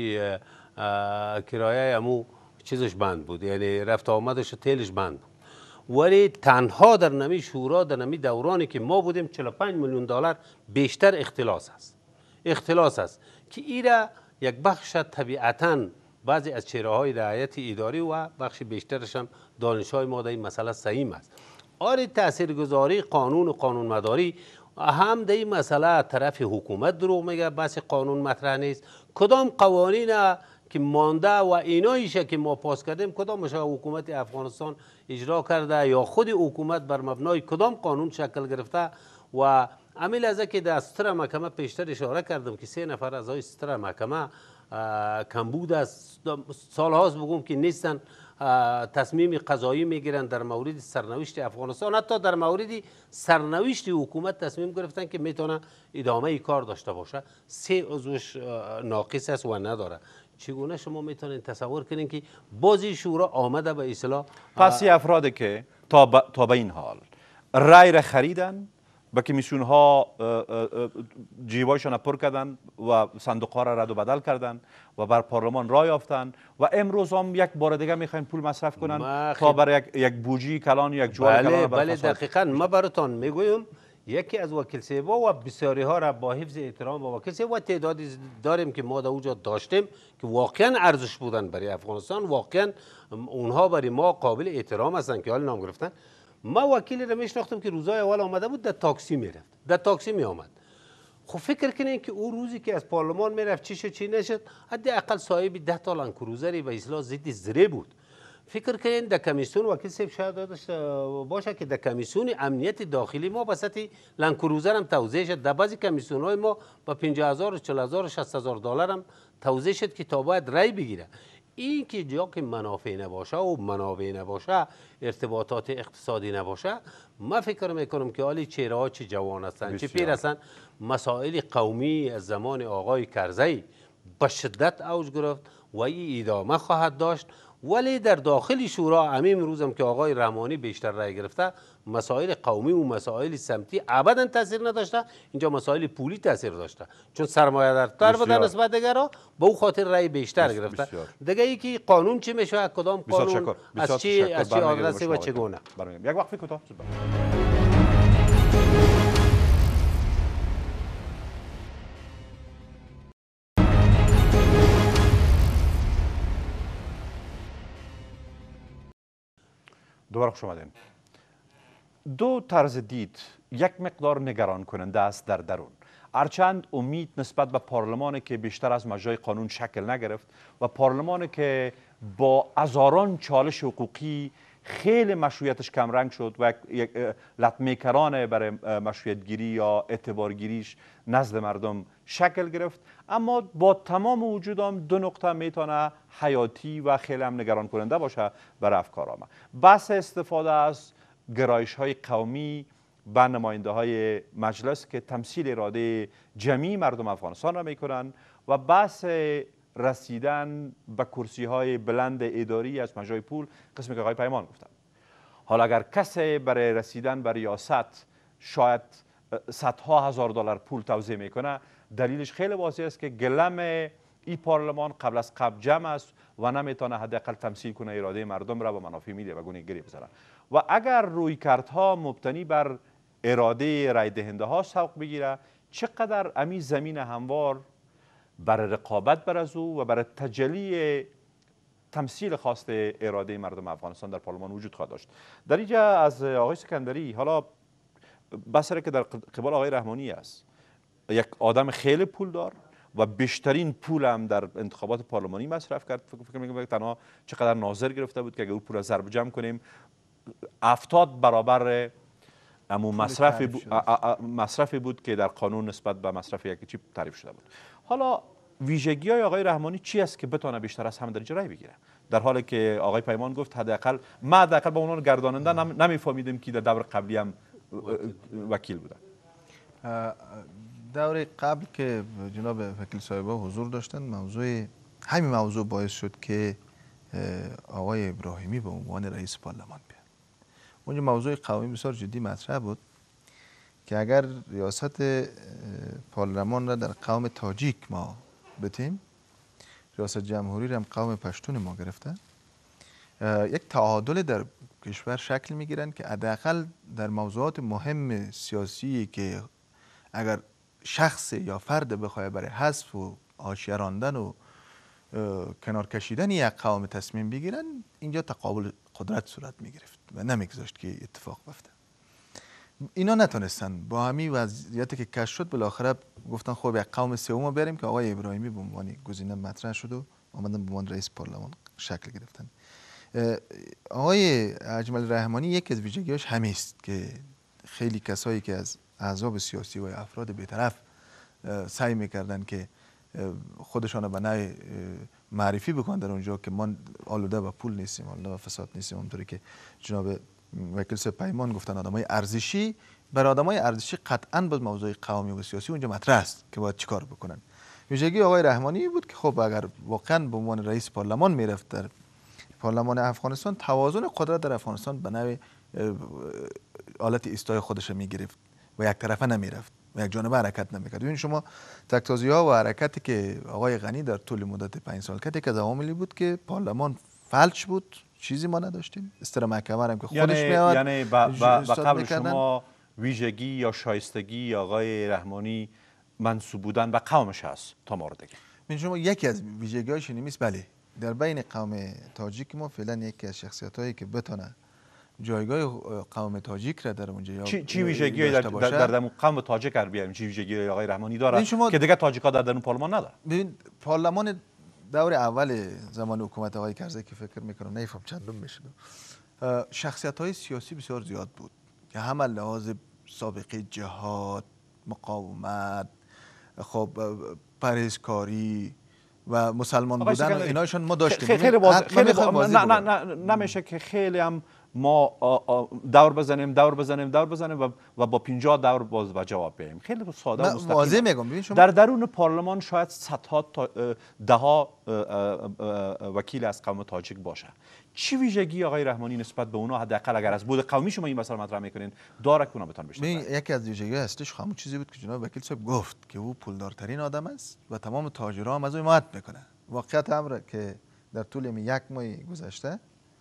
کرایه امو چیزش بند بود، یعنی رفت آمدش و تیلش بند بود. ولی تنها در نمی شورا در نمی دورانی که ما بودیم 45 میلیون دلار بیشتر اختلاس است که ایرا یک بخش طبیعتاً بعضی از چهره‌های هیئت اداری و بخش بیشترش هم دانش‌های ما در این مسئله سهیم است. آری تاثیرگذاری قانون و قانون مداری هم در این مسئله طرف حکومت دروغ میگه، بس قانون مطرح نیست. کدام قوانین که مانده و ایناییشه که ما پاس کردیم کدامش حکومت افغانستان اجرا کرده یا خود حکومت بر مبنای کدام قانون شکل گرفته؟ و عمیل از که در ستر محکمه پیشتر اشاره کردم که 3 نفر از ستر محکمه کمبود است، سالهاست بگم که نیستن، تصمیم قضایی میگیرن در مورد سرنوشت افغانستان، حتی در مورد سرنوشت حکومت تصمیم گرفتن که میتونه ادامه کار داشته باشه. 3 عضوش ناقص است و نداره. چگونه شما میتونید تصور کنین که بازی شورا آمده به اصلاح؟ پس افرادی که تا به این حال رای را خریدن، به کمیسیون ها جیبایشان پر کردن و صندوق ها را رد و بدل کردن و بر پارلمان رای یافتن و امروز هم یک بار دیگه میخواین پول مصرف کنن تا برای یک بوجی کلان یک جوال کلان. بله دقیقاً. ما براتون میگویم یکی از وکیل صاحبا و بسیاری ها را با حفظ احترام و وکیل صاحب و تعدادی داریم که ما در اونجا داشتیم که واقعا ارزش بودن برای افغانستان، واقعا اونها برای ما قابل احترام هستن که حال نام گرفتن. ما وکیلی را میشناختم که روزای اول آمده بود، در تاکسی میرفت، در تاکسی می آمد. خب فکر کنین که او روزی که از پارلمان میرفت چی شد چی نشد، حداقل صاحب 10 تا لانکروزری به اصلاح ضد زره بود. فکر کنین در کمیسیون وکیل صاحب شاید باشه که در کمیسیون امنیت داخلی ما به سطح لانکروزر هم توزیع شد. در بعضی کمیسیون های ما با 50,000 و 40,000 و 60,000 دلار هم توزیع شد که تا باید رای بگیره. این که جا که منافع نباشه و منابع نباشه، ارتباطات اقتصادی نباشه، ما فکر میکنم که حالی چهره ها چه جوان هستند چه پیر هستند. مسائل قومی از زمان آقای کرزی به شدت اوج گرفت و این ادامه خواهد داشت. ولی در داخل شورا همین روزم که آقای رحمانی بیشتر رای گرفته، مسائل قومی و مسائل سمتی ابدا تاثیر نداشته، اینجا مسائل پولی تاثیر داشته، چون سرمایه‌دارتر بودن نسبت دیگرها، به او خاطر رای بیشتر گرفته. دیگه ای که قانون چی میشه، کدام قانون از چی آدرسی و چگونه. یک وقفه کوتاه. دوباره خوش آمدین. دو طرز دید یک مقدار نگران کننده است در درون. هرچند امید نسبت به پارلمانی که بیشتر از مجرای قانون شکل نگرفت و پارلمانی که با هزاران چالش حقوقی خیلی مشروعیتش کمرنگ شد و یک لطمه‌کرانه برای مشروعیتگیری یا اعتبارگیریش نزد مردم شکل گرفت. اما با تمام وجود هم 2 نقطه میتونه حیاتی و خیلی هم نگران کننده باشه برای افکار ما. بحث استفاده از گرایش های قومی به نماینده های مجلس که تمثیل اراده جمعی مردم افغانستان را میکنن و بحث رسیدن به کرسی های بلند اداری از مجرای پول، قسمی که آقای پیمان گفتن. حالا اگر کسی برای رسیدن به ریاست شاید صدها هزار دلار پول توزیع میکنه، دلیلش خیلی واضح است که گلم این پارلمان قبل از قبل جمع است و نمیتونه حداقل تمثیل کنه اراده مردم را و منافع ملی و گونه گری بزنه. و اگر رویکردها مبتنی بر اراده رای دهنده ها سوق بگیره، چقدر امی زمین هموار برای رقابت بر از او و برای تجلی تمثیل خواست اراده مردم افغانستان در پارلمان وجود خواهد داشت. در اینجا از آقای سکندری، حالا بسره که در قبال آقای رحمانی است، یک آدم خیلی پولدار و بیشترین پول هم در انتخابات پارلمانی مصرف کرد. فکر می‌کنم تنها چقدر ناظر گرفته بود که اگر او پول را ضرب جمع کنیم 70 برابر امو مصرفی بود که در قانون نسبت به مصرف یک چیپ تعریف شده بود. حالا ویژگی های آقای رحمانی چی است که بتونه بیشتر از همه در اینجا رای بگیره؟ در حالی که آقای پیمان گفت حداقل ما حداقل به عنوان گرداننده نمیفهمیدیم که در دور قبلی هم وکیل بودن. دور قبل که جناب وکیل صاحبا حضور داشتن، همین موضوع باعث شد که آقای ابراهیمی به عنوان رئیس پارلمان بیاد. اونجا موضوع قومی بسیار جدی مطرح بود که اگر ریاست پارلمان را در قوم تاجیک ما بتیم، ریاست جمهوری را هم قوم پشتون ما گرفتن، یک تعادل در کشور شکل میگیرن که حداقل در موضوعات مهم سیاسی که اگر شخص یا فرد بخواه برای حذف و حاشیه راندن و کنار کشیدن یک قوم تصمیم بگیرن، اینجا تقابل قدرت صورت میگرفت و نمیگذاشت که اتفاق بیفته. اینا نتونستن، با همین وضعیتی که کش شد بالاخره گفتن خب یک قوم سوم بریم که آقای ابراهیمی به عنوان گزینه مطرح شد و آمدن به عنوان رئیس پارلمان شکل گرفتن. آقای اجمل رحمانی یک از ویژگیاش همین است که خیلی کسایی که از احزاب سیاسی و افراد بی‌طرف سعی میکردن که خودشان به نوع معرفی بکنن در اونجا که ما آلوده و پول نیستیم، آلوده و فساد نیستیم، اونطوری که جناب وکیل صاحب پیمان گفتن آدمای ارزشی، برای آدمای ارزشی قطعاً باز موضوع قومی و سیاسی اونجا مطرح است که باید چیکار بکنن. ویژگی آقای رحمانی بود که خب اگر واقعاً به عنوان رئیس پارلمان میرفت در پارلمان افغانستان، توازن قدرت در افغانستان به نوع حالت ایستای خودش میگرفت و یک طرفه نمیرفت و یک جانبه حرکت نمیکرد. ببین شما تکتازی‌ها و حرکتی که آقای غنی در طول مدت 5 سال کرد، یک از عواملی بود که پارلمان فلج بود، چیزی ما نداشتیم، استر محکمه هم که خودش میاد. یعنی با قبل شما ویژگی یا شایستگی آقای رحمانی منسوب بودن به قومش هست تا موردی. ببین شما یکی از ویژگی‌هاش نیست، بله در بین قوم تاجیک ما فعلا یکی از شخصیت‌هایی که بتونه جایگاه قوم تاجیک را در اونجا چی ویژگی در قوم تاجیک بیاریم؟ چی ویژگی آقای رحمانی داره که دیگه تاجیک‌ها در درون پارلمان نداره؟ ببین پارلمان دور اول زمان حکومت آقای کرزی که فکر میکنم نمیفهم چندم میشه، شخصیت‌های سیاسی بسیار زیاد بود که هم لحاظ سابقه جهاد، مقاومت، خب پرهیزکاری و مسلمان بودن ایناشون ما داشتیم. خیلی نمیشه که خیلی هم ما دور بزنیم و با 50 دور باز و جواب بدیم. خیلی ساده و مستقیم. در درون پارلمان شاید صدها تا دهها وکیل از قوم تاجیک باشه. چی ویژگی آقای رحمانی نسبت به اونا حداقل اگر از بود قومی شما این مسئله مطرح میکنین داره که اونا بتون بشن؟ یکی از ویژگی اصلیش همون چیزی بود که جناب وکیل صاحب گفت که او پولدارترین آدم است و تمام تاجرها هم از او حمایت میکنه. واقعیت امر که در طول یک ماه گذشته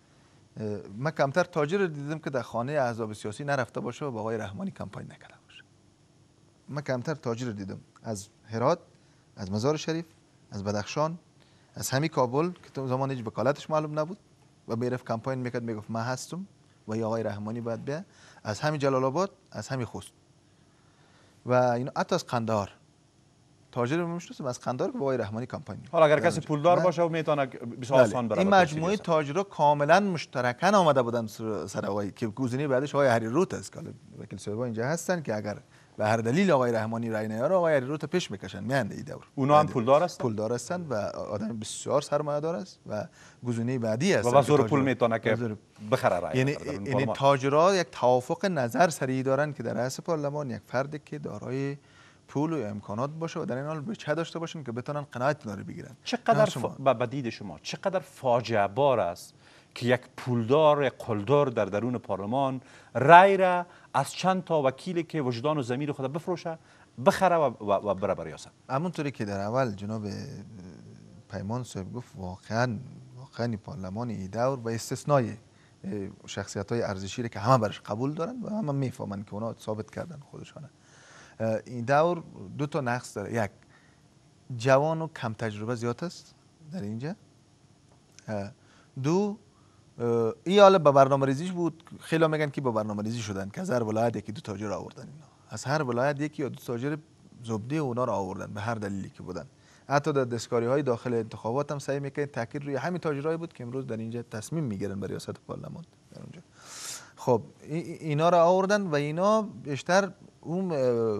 من کمتر تاجر دیدم که در خانه احزاب سیاسی نرفته باشه و با آقای رحمانی کمپاین نکرده باشه. من کمتر تاجر دیدم از هرات، از مزار شریف، از بدخشان، از همین کابل که تو زمان هیچ وکالتش معلوم نبود و میرفت کمپاین میکرد میگفت من هستم و یا آقای رحمانی باید بیا، از همین جلال آباد، از همین خوست و اینا، حتی از قندهار تاجر میشناسم از قندهار که با آقای رحمانی کمپاین میکنه. حالا اگر کسی پولدار باشه و میتونه بسیار آسان برای این مجموعه تاجرها کاملا مشترکاً آمده بودن سر آقای که گزینه بعدش آقای هریروت است که وکیل صاحب اینجا هستن که اگر به هر دلیل آقای رحمانی رای نیاره آقای هریروت پیش میکشن میانده این دور. اونا هم پولدار هستن؟ پولدار هستن و آدم بسیار سرمایه‌دار است و گزینه بعدی است و زور پول میتونه که بخره رای. یعنی تاجرها یک توافق نظر سری دارن که در رئیس پارلمان یک فردی که دارای پول و امکانات باشه و در این حال بچه داشته باشن که بتونن قناعت اینا رو بگیرن. چقدر به دید شما چقدر فاجعه بار است که یک پولدار قلدر در درون پارلمان رای را از چند تا وکیلی که وجدان و ضمیر خود بفروشه بخره و بره بر ریاست؟ همونطوری که در اول جناب پیمان صاحب گفت واقعا پارلمان این دور و استثنای شخصیت‌های ارزشی که همه برش قبول دارن و همه میفهمن که اونا ثابت کردن خودشونه. این دور دو تا نقص داره، یک جوان و کم تجربه زیاد است در اینجا، دو این حالا به برنامه ریزیش بود، خیلی میگن که با برنامه ریزی شدن که از هر ولایت یکی دو تاجر آوردن، اینا از هر ولایت یکی یا دو تاجر زبده اونا رو آوردن به هر دلیلی که بودن. حتی در دستکاری های داخل انتخابات هم سعی میکنن تاکید روی همین تاجرایی بود که امروز در اینجا تصمیم میگیرن به ریاست پارلمان در اونجا. خب اینا رو آوردن و اینا بیشتر اون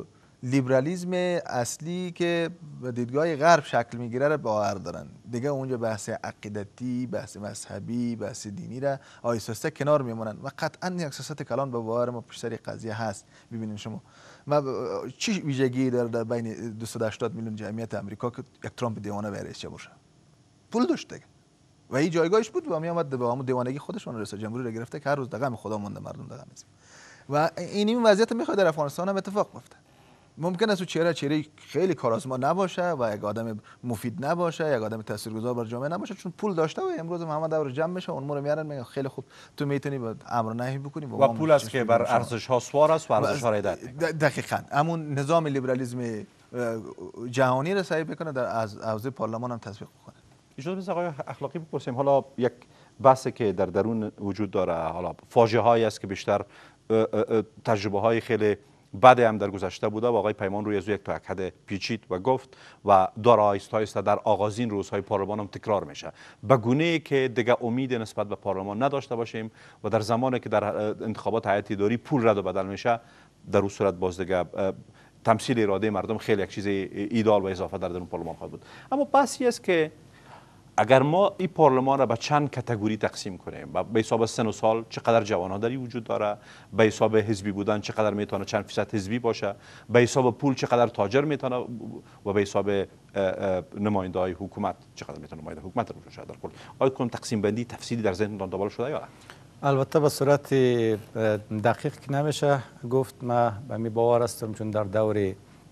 لیبرالیسم اصلی که به دیدگاه غرب شکل میگیره رو باور دارن. دیگه اونجا بحث عقیدتی، بحث مذهبی، بحث دینی را آیسته کنار میمونن و قطعا یک سیاست کلان به باور ما پیش سر قضیه هست. ببینید شما چی ویژگی در بین 280 میلیون جمعیت امریکا که یک ترامپ دیوانه به رئیس باشه؟ پول داشت دیگه و این جایگاهش بود و میامد به همون دیوانگی خودش اون رئیس جمهوری رو گرفته که هر روز دغم خدا مونده مردم دغم است. و این وضعیت میخواد در افغانستان هم اتفاق بیفته. ممکن است چهره خیلی کارآزما نباشه و یک آدم مفید نباشه، یک آدم تاثیرگذار بر جامعه نباشه، چون پول داشته و امروز محمد دور جمع میشه اونمو رو میارن میگن خیلی خوب تو میتونی با امر نهی بکنی و پول است که بر ارزش ها سوار است و ارزش ها را دقیقاً همون نظام لیبرالیسم جهانی را سعی بکنه در از حوزه پارلمان هم تطبیق کنه. اجازه بدید آقای اخلاقی بپرسیم، حالا یک بحثی که در درون وجود داره، حالا فاجعه هایی است که بیشتر تجربه های خیلی بعد هم در گذشته بوده و آقای پیمان روی از یک تا یک حد پیچید و گفت و داره آهسته آهسته در آغازین روزهای پارلمان هم تکرار میشه به گونه‌ای که دیگه امید نسبت به پارلمان نداشته باشیم و در زمانی که در انتخابات هیئت اداری پول رد و بدل میشه در اون صورت باز دیگه تمثیل اراده مردم خیلی یک چیز ایدال و اضافه در درون پارلمان خواهد بود. اما بحثی است که اگر ما این پارلمان را به چند کاتگوری تقسیم کنیم، به حساب سن و سال چقدر جوانان داری وجود داره، به حساب حزبی بودن چقدر میتونه چند فیصد حزبی باشه، به حساب پول چقدر تاجر میتونه و به حساب نماینده های حکومت چقدر میتونه نماینده حکومت رو باشه. در کل آیا کدام تقسیم بندی تفصیلی در ذهنتان دنبال شده یا نه؟ البته به صورت دقیق که نمیشه گفت. ما به می باور هستم چون در دور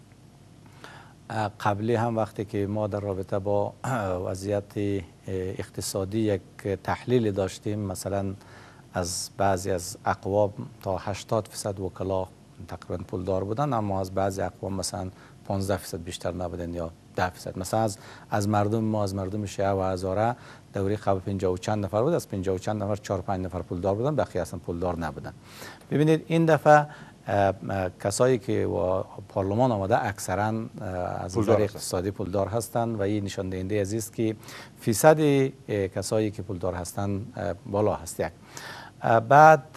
قبلی هم وقتی که ما در رابطه با وضعیت اقتصادی یک تحلیل داشتیم، مثلا از بعضی از اقوام تا 80% وکلا تقریبا پولدار بودن، اما از بعضی اقوام مثلا 15% بیشتر نبودن یا 10%. مثلا از مردم ما، از مردم شیعه و هزاره دوره قبل 50 و چند نفر بود، از 50 و چند نفر 4-5 نفر پولدار بودن، بقیه اصلا پولدار نبودن. ببینید این دفعه کسایی که و پارلمان آمده اکثرا از نظر اقتصادی پولدار هستند و این نشان دهنده از است که فیصد کسایی که پولدار هستند بالا هست. یک بعد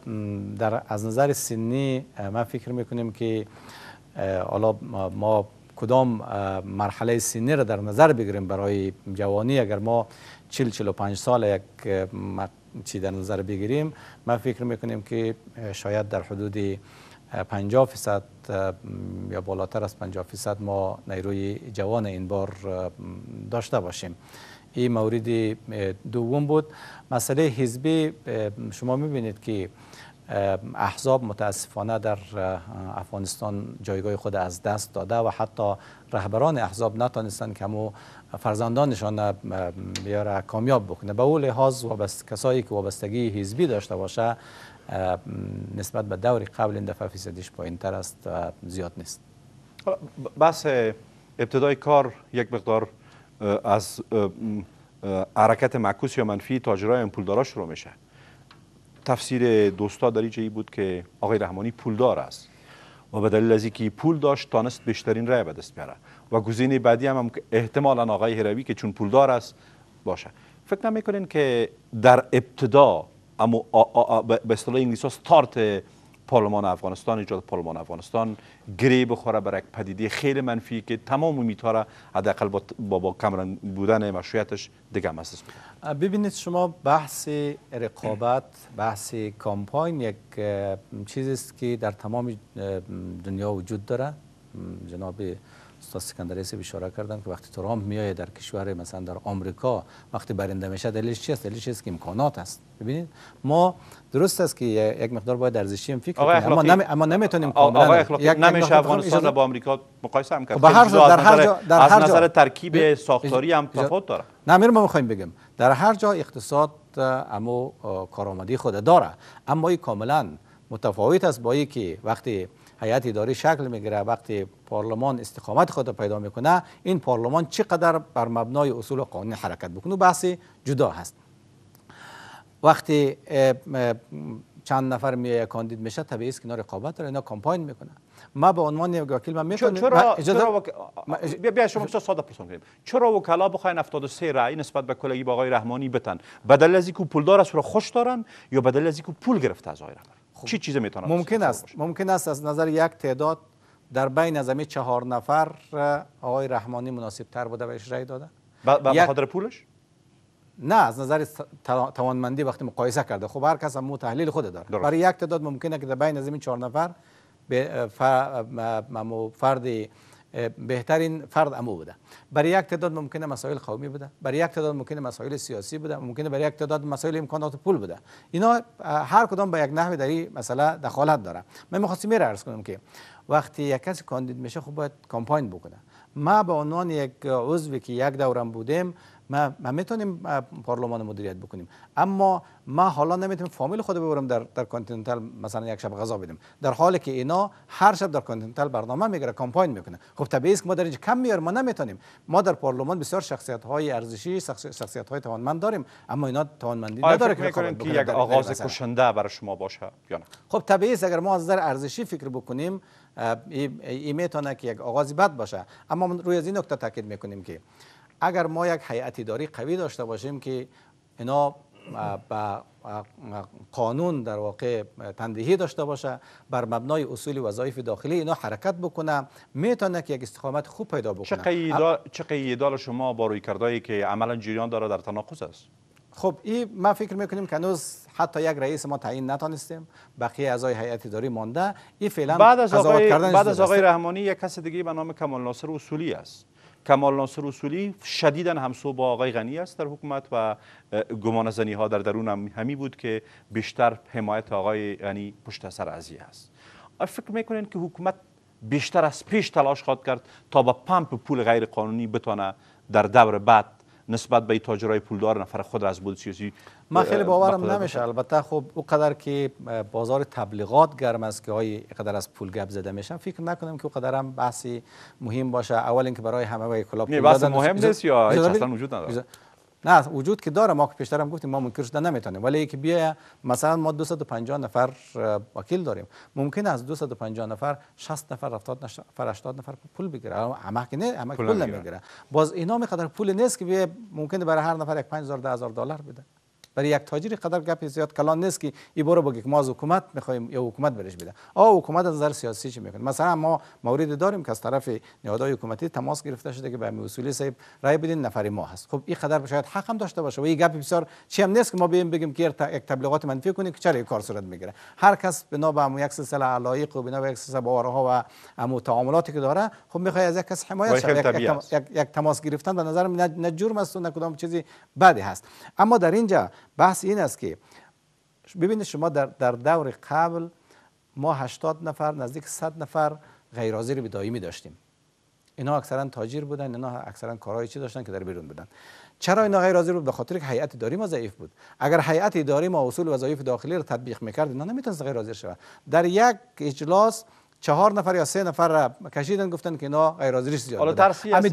از نظر سنی ما فکر میکنیم که حالا ما کدام مرحله سنی را در نظر بگیریم برای جوانی. اگر ما 40-45 سال یک چی در نظر بگیریم، ما فکر میکنیم که شاید در حدود 50% یا بالاتر از 50% ما نیروی جوان این بار داشته باشیم. این مورد دوم بود. مسئله حزبی، شما میبینید که احزاب متاسفانه در افغانستان جایگاه خود از دست داده و حتی رهبران احزاب نتونستند که همو فرزندانشان بیاره کامیاب بکنه. به اون لحاظ کسایی که وابستگی حزبی داشته باشه نسبت به دور قبل این دفعه فیصدیش پایین‌تر است و زیاد نیست. بس ابتدای کار یک مقدار از حرکت معکوس یا منفی تاجرای پولدارا شروع میشه. تفسیر دوستا در اینجایی بود که آقای رحمانی پولدار است و به دلیل از اینکه پول داشت تانست بیشترین رای به دست بیاره و گزینه بعدی هم احتمالاً آقای هروی که چون پولدار است باشه. فکر نمی‌کنین که در ابتدا اما به اصطلاح انگلیسی استارت پارلمان افغانستان، ایجاد پارلمان افغانستان گری بخوره برای یک پدیده خیلی منفی که تمام امیدها حداقل با کمرنگ بودن مشروعیتش دیگه مسئله بود؟ ببینید شما بحث رقابت، بحث کامپاین یک چیزی است که در تمام دنیا وجود داره. جناب استاد سکندری صاحب اشاره کردن که وقتی ترامپ میاد در کشور مثلا در آمریکا وقتی برنده میشه دلیلش چی است؟ دلیلش است که امکانات است. ببینید ما درست است که یک مقدار باید ارزشی هم فکر کنیم، اما نمیتونیم کاملا نمیشه افغانستان با آمریکا مقایسه هم کرد. در هر نظر ترکیب ساختاری هم تفاوت داره. نه ما میخوایم بگیم در هر جا اقتصاد اما کارآمدی خود داره، اما این کاملا متفاوت است با اینکه وقتی هیئت اداری شکل میگیره، وقتی پارلمان استقامت خود پیدا میکنه، این پارلمان چقدر بر مبنای اصول قانونی حرکت بکنه بحث جدا هست. وقتی چند نفر میای کاندید میشه طبیعی است که اینا رقابت داره، اینا کمپاین میکنه. ما به عنوان یک وکیل من میکنم بیا شما ساده پرسون کنیم چرا وکلا بخواین 73 رأی نسبت به کلگی با آقای رحمانی بتن؟ بدل از اینکه پولدار است رو خوش دارن یا بدل از اینکه پول گرفته از آقای رحمانی؟ چی چیز میتونه ممکن است از نظر یک تعداد در بین از همین 4 نفر آقای رحمانی مناسب تر بوده بهش رای داده. به خاطر پولش؟ نه، از نظر توانمندی وقتی مقایسه کرده. خب هر کس هم تحلیل خود داره. برای یک تعداد ممکنه که در بین از این 4 نفر فرد بهترین فرد امو بوده. برای یک تعداد ممکنه مسائل قومی بوده، برای یک تعداد ممکنه مسائل سیاسی بوده، ممکنه برای یک تعداد مسائل امکانات پول بوده. اینا هر کدام به یک نحوی در این مسئله دخالت داره. من می‌خواستم عرض کنم که وقتی یک کسی کاندید میشه خب باید کمپاین بکنه. ما به عنوان یک عضوی که یک دورم بودیم ما میتونیم پارلمان مدیریت بکنیم، اما ما حالا نمیتونیم فامیل خود ببرم در کانتیننتال مثلا یک شب غذا بدیم، در حالی که اینا هر شب در کانتیننتال برنامه میگیره، کمپاین میکنه. خب طبیعی است که ما در اینجا کم میاریم، ما نمیتونیم. ما در پارلمان بسیار شخصیت های ارزشی، شخصیت های توانمند داریم، اما اینا توانمندی نداره که یک آغاز کشنده برای شما باشه یا نه؟ خب طبیعی است اگر ما از نظر ارزشی فکر بکنیم این میتونه که یک آغازی بد باشه، اما روی از این نکته تاکید میکنیم که اگر ما یک هیئت اداری قوی داشته باشیم که اینا با قانون در واقع تندهی داشته باشه، بر مبنای اصول وظایف داخلی اینا حرکت بکنه، میتونه که یک استقامت خوب پیدا بکنه. چه قیدال شما با رویکردهایی که عملا جریان داره در تناقض است؟ خب این ما فکر میکنیم که هنوز حتی یک رئیس ما تعیین نتونستیم، بقیه اعضای هیئت اداری مانده. این فعلا بعد از آقای رحمانی یک کس دیگه به نام کمال ناصر اصولی است. کمال ناصر اصولی شدیداً همسو با آقای غنی است در حکومت و گمان زنی ها در درون همی بود که بیشتر حمایت آقای غنی پشت سر قضیه است. فکر میکنین که حکومت بیشتر از پیش تلاش خواهد کرد تا با پمپ پول غیر قانونی بتونه در دور بعد نسبت به تاجرای پولدار نفر خود از بود سیاسی؟ من خیلی باورم نمیشه. البته خب او قدر که بازار تبلیغات گرم است که های قدر از پول گپ زده میشن، فکر نکنم که او قدر هم بحثی مهم باشه. اول اینکه برای همه و کلا پول دادن مهم نیست یا هیچ اصلا وجود نداره؟ نه وجود که داره. ما که پیشترم گفتیم ما منکر شدن نمیتونیم، ولی اینکه بیا مثلا ما 250 نفر وکیل داریم، ممکن است 250 نفر 60 نفر 70 نفر 80 نفر پول بگیره، همه که نه، همه پول نمیگیره. باز اینا میقدر پول نیست که بیا ممکنه برای هر نفر 5000 10000 دلار بده. برای یک تاجر قدر گپ زیاد کلان نیست که این برو بگه که ما از حکومت میخوایم یا حکومت برش بده. حکومت از نظر سیاسی چی میکنه؟ مثلا ما موردی داریم که از طرف نهادهای حکومتی تماس گرفته شده که به اصولی صاحب رای بدین نفر ما هست. خب این قدر شاید حق هم داشته باشه و این گپ بسیار چی هم نیست که ما بگیم که یک تبلیغات منفی کنیم که چرا این کار صورت میگیره. هر کس بنا به یک سلسله علایق و بنا به یک سلسله باورها و امو تعاملاتی که داره خب میخواد از یک کس حمایت شه. یک تماس گرفتن به نظر نه جرم است و نه کدام چیزی بدی هست. اما در اینجا بحث این است که ببینید شما در دور قبل ما 80 نفر نزدیک 100 نفر غیر حاضر به دائمی داشتیم. اینا اکثرا تاجر بودن، اینا اکثرا کارهای چی داشتن که در بیرون بودن. چرا اینا غیر حاضر بود؟ به خاطر که هیئت اداری ما ضعیف بود. اگر هیئت اداری ما اصول وظایف داخلی رو تطبیق میکرد اینا نمیتونست غیر حاضر شود. در یک اجلاس 4 نفر یا 3 نفر کشیدن گفتن که اینا غیر حاضری زیاد. همین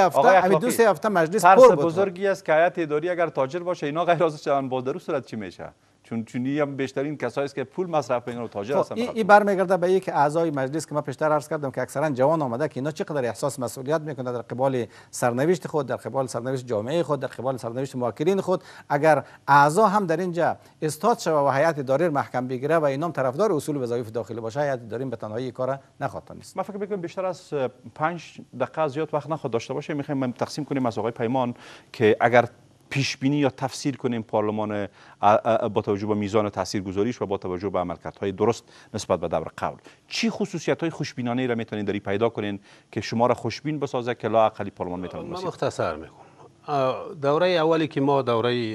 2-3 هفته مجلس پر بود. بزرگی است که هیئت اداری اگر تاجر باشه اینا غیر حاضر شدن، با در صورت چی میشه؟ چون هم بیشترین کسایی است که پول مصرف میکنن و تاجر هستن. این برمیگرده به اینکه اعضای مجلس که ما پیشتر عرض کردم که اکثرا جوان آمده که اینا چقدر احساس مسئولیت میکنه در قبال سرنوشت خود، در قبال سرنوشت جامعه خود، در قبال سرنوشت موکلین خود. اگر اعضا هم در اینجا استاد شوه و هیئت اداری محکم بگیره و اینا هم طرفدار اصول وظایف داخلی باشه، هیئت اداری به تنهایی کار نخواهد تونست. من فکر میکنم بیشتر از 5 دقیقه زیاد وقت نخواهد داشته باشه. میخوایم تقسیم کنیم از آقای پیمان که اگر پیش بینی یا تفسیر کنیم پارلمان با توجه به میزان تاثیرگذاریش و با توجه به عملکردهای درست نسبت به دور قبل، چی خصوصیت‌های خوشبینانه را میتونین داری پیدا کنین که شما را خوشبین بسازه که لااقل پارلمان میتونه من مختصر میکنم. دوره اولی که ما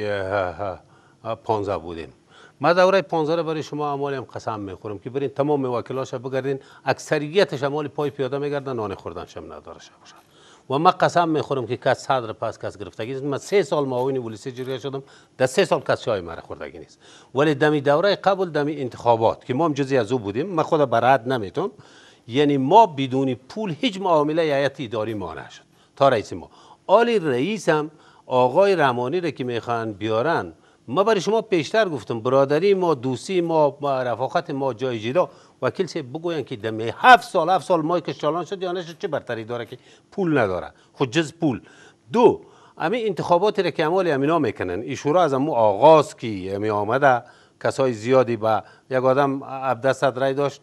دوره 15 بودیم، ما دوره 15 رو برای شما اعمال هم قسم میخورم که برین تمام وکیلاش بگردین، اکثریتش اعمال پای پیاده میگردن، نان خوردنش هم نداره باشه. و ما قسم میخورم که کس صدر پس کس گرفتگی نیست. من 3 سال معاون ولایت جریه شدم، در 3 سال کس چای مرا خوردگی نیست. ولی دمی دوره قبل دمی انتخابات که ما هم جزئی از او بودیم، من خود برات نمیتونم، یعنی ما بدون پول هیچ معامله هیئت اداری ما نشد تا رئیس ما. آلی رئیس هم آقای رحمانی را که میخوان بیارن، ما برای شما پیشتر گفتم برادری ما، دوستی ما، رفاقت ما جای جدا. وکیل صاحب بگوین که دمی 7 سال ما که چالان شد یا نشد چه برتری داره که پول نداره خود جز پول. دو همین انتخاباتی را که اعمال امینا میکنن، ایشورا از امو آغاز کی می آمده کسای زیادی به یک آدم 1700 رای داشت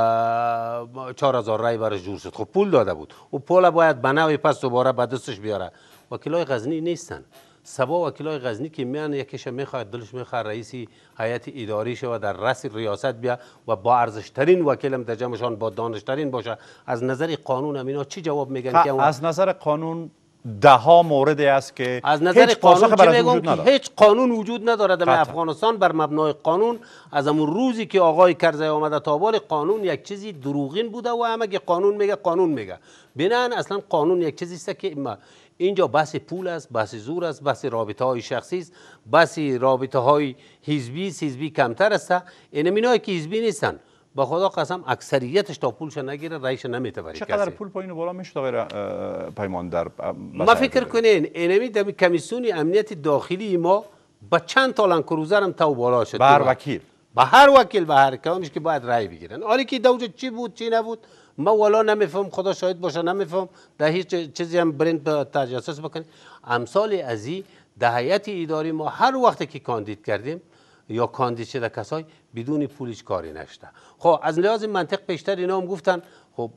4000 رای برش جور شد. خب پول داده بود، او پول باید به نوعی پس دوباره به دستش بیاره. وکیلای غزنی نیستن. سبا وکیلای غزنی که میان یکیش میخواد دلش میخواد رئیس هیئت اداری شه در رأس ریاست بیا و با ارزش ترین وکیل متجمعشان با دانش ترین باشه. از نظر قانون اینا چی جواب میگن که از نظر قانون ده ها موردی است که از نظر هیچ قانون میگم که هیچ قانون وجود نداره در افغانستان. بر مبنای قانون از همون روزی که آقای کرزی آمده تا بال قانون یک چیزی دروغین بوده و همه که قانون میگه بنان اصلا قانون یک چیزی است که اینجا بحث پول است، بحث زور است، بحث رابطه های شخصی است، بحث رابطه های حزبی کمتر است. اینایی که حزبی نیستن با خدا قسم اکثریتش تا پولش نگیره رئیس نمیتونه. چقدر پول پایین و بالا میشه غیر پیمان در ما فکر کنین اینمی در کمیسیون امنیت داخلی ما با چند تا لند کروزر هم تو بالا شد. به هر وکیل به هر کدامش که باید رای بگیرن. حالی که دوجه چی بود چی نبود ما والا نمیفهم، خدا شاهد باشه نمیفهم. در هیچ چیزی هم برین تجسس بکنید. امثال ازی در هیئت اداری ما هر وقت که کاندید کردیم یا کاندید شده کسای بدون پولش کاری نشده. خب از لحاظ منطق پیشتر اینا هم گفتن خب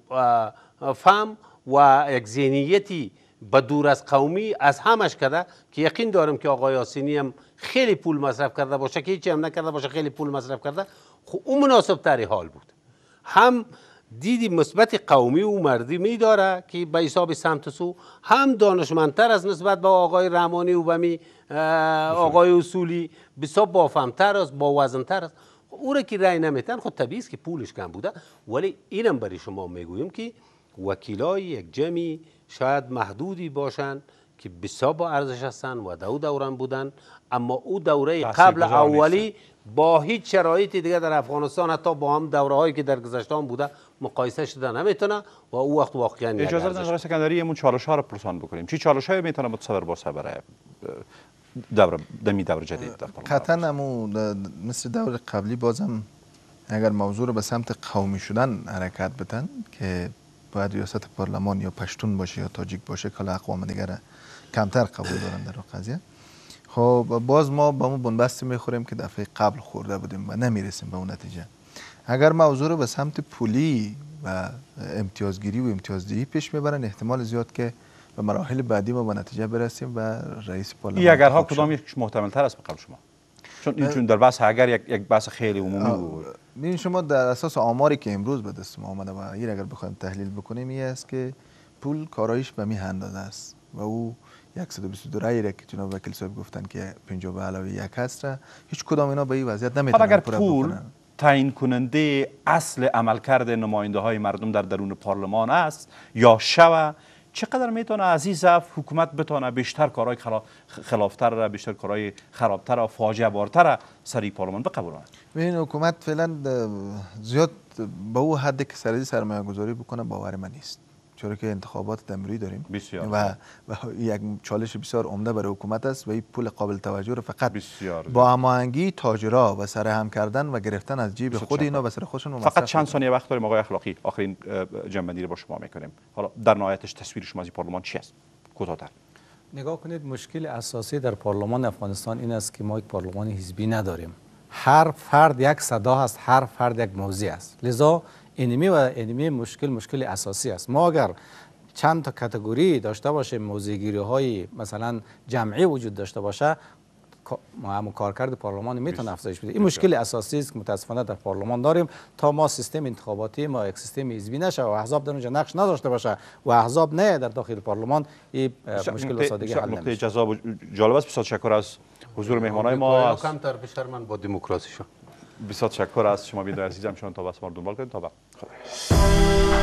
فهم و یک ذهنیتی به دور از قومی از همش کرده که یقین دارم که آقای یاسینی هم خیلی پول مصرف کرده باشه که هیچی هم نکرده باشه، خیلی پول مصرف کرده. خب اون مناسب تری حال بود. هم دیدی مثبت قومی و مردی می داره که به حساب سمت سو، هم دانشمندتر از نسبت به آقای رحمانی و بمی آقای اصولی، بسیار بافهمتر است، با وزنتر است. او را که رای نمیتن خود طبیعی است که پولش کم بوده. ولی اینم برای شما میگویم که وکیلای یک جمعی شاید محدودی باشند که بسیار با ارزش هستن و دوران بودن، اما او دوره قبل اولی با هیچ شرایطی دیگه در افغانستان حتی با هم دوره هایی که در گذشته هم بوده مقایسه شده نمیتونه و او وقت واقعا اجازه بدید آقای سکندری همون چالش ها رو پرسان بکنیم. چی چالش هایی میتونه متصور باشه برای دوره جدید؟ قطعا مثل دور قبلی بازم اگر موضوع رو به سمت قومی شدن حرکت بدن که باید ریاست پارلمان یا پشتون باشه یا تاجیک باشه که اقوام دیگر کمتر قبول دارن در قضیه. خب باز ما با اون بنبستی میخوریم که دفعه قبل خورده بودیم و نمیرسیم به اون نتیجه. اگر موضوع رو به سمت پولی و امتیازگیری و امتیازدهی پیش میبرن احتمال زیاد که به مراحل بعدی ما به نتیجه برسیم و رئیس پارلمان این اگرها کدام یک محتمل تر است به قول شما؟ چون در بحث اگر یک بحث خیلی عمومی بود. ببین شما در اساس آماری که امروز به دست ما آمده و این اگر بخوایم تحلیل بکنیم این است که پول کارایش به می اندازه است و او 122 رای را که جناب وکیل صاحب گفتن که 50 به علاوه 1 هست را هیچ کدام اینا به این وضعیت نمیتونن اگر پول تعیین کننده اصل عملکرد نماینده های مردم در درون پارلمان است یا شوه، چقدر میتونه از این ضعف حکومت بتونه بیشتر کارهای خلافتر را، بیشتر کارهای خرابتر و فاجعه بارتر سری پارلمان بقبولونه؟ این حکومت فعلا زیاد به او حد که سرمایه گذاری بکنه باور من نیست، چرا که انتخابات دمری داریم و یک چالش بسیار عمده برای حکومت است و این پول قابل توجه رو فقط با هماهنگی تاجرا و سرهم کردن و گرفتن از جیب خود اینا و سر خودشون فقط چند ثانیه وقت داریم. آقای اخلاقی آخرین جنبندی رو با شما میکنیم. حالا در نهایتش تصویر شما از این پارلمان چی است؟ کوتاه‌تر نگاه کنید. مشکل اساسی در پارلمان افغانستان این است که ما یک پارلمان حزبی نداریم. هر فرد یک صدا است، هر فرد یک موضع است. لذا اینمی مشکل اساسی است. ما اگر چند تا کاتگوری داشته باشیم، موضع‌گیری های مثلا جمعی وجود داشته باشه، ما کارکرد پارلمان میتونه افزایش بده. این مشکل اساسی است که متاسفانه در پارلمان داریم تا ما سیستم انتخاباتی ما یک سیستم حزبی نشه و احزاب در اونجا نقش نداشته باشه و احزاب نه در داخل پارلمان، این مشکل به سادگی حل نمیشه. نکته جذاب و جالب است. بسیار تشکر از حضور مهمانای ما. کمتر بشر من با دموکراسی شو. بسیار تشکر از شما بیننده عزیزم. شما تا بس ما رو دنبال کنید. تا بعد.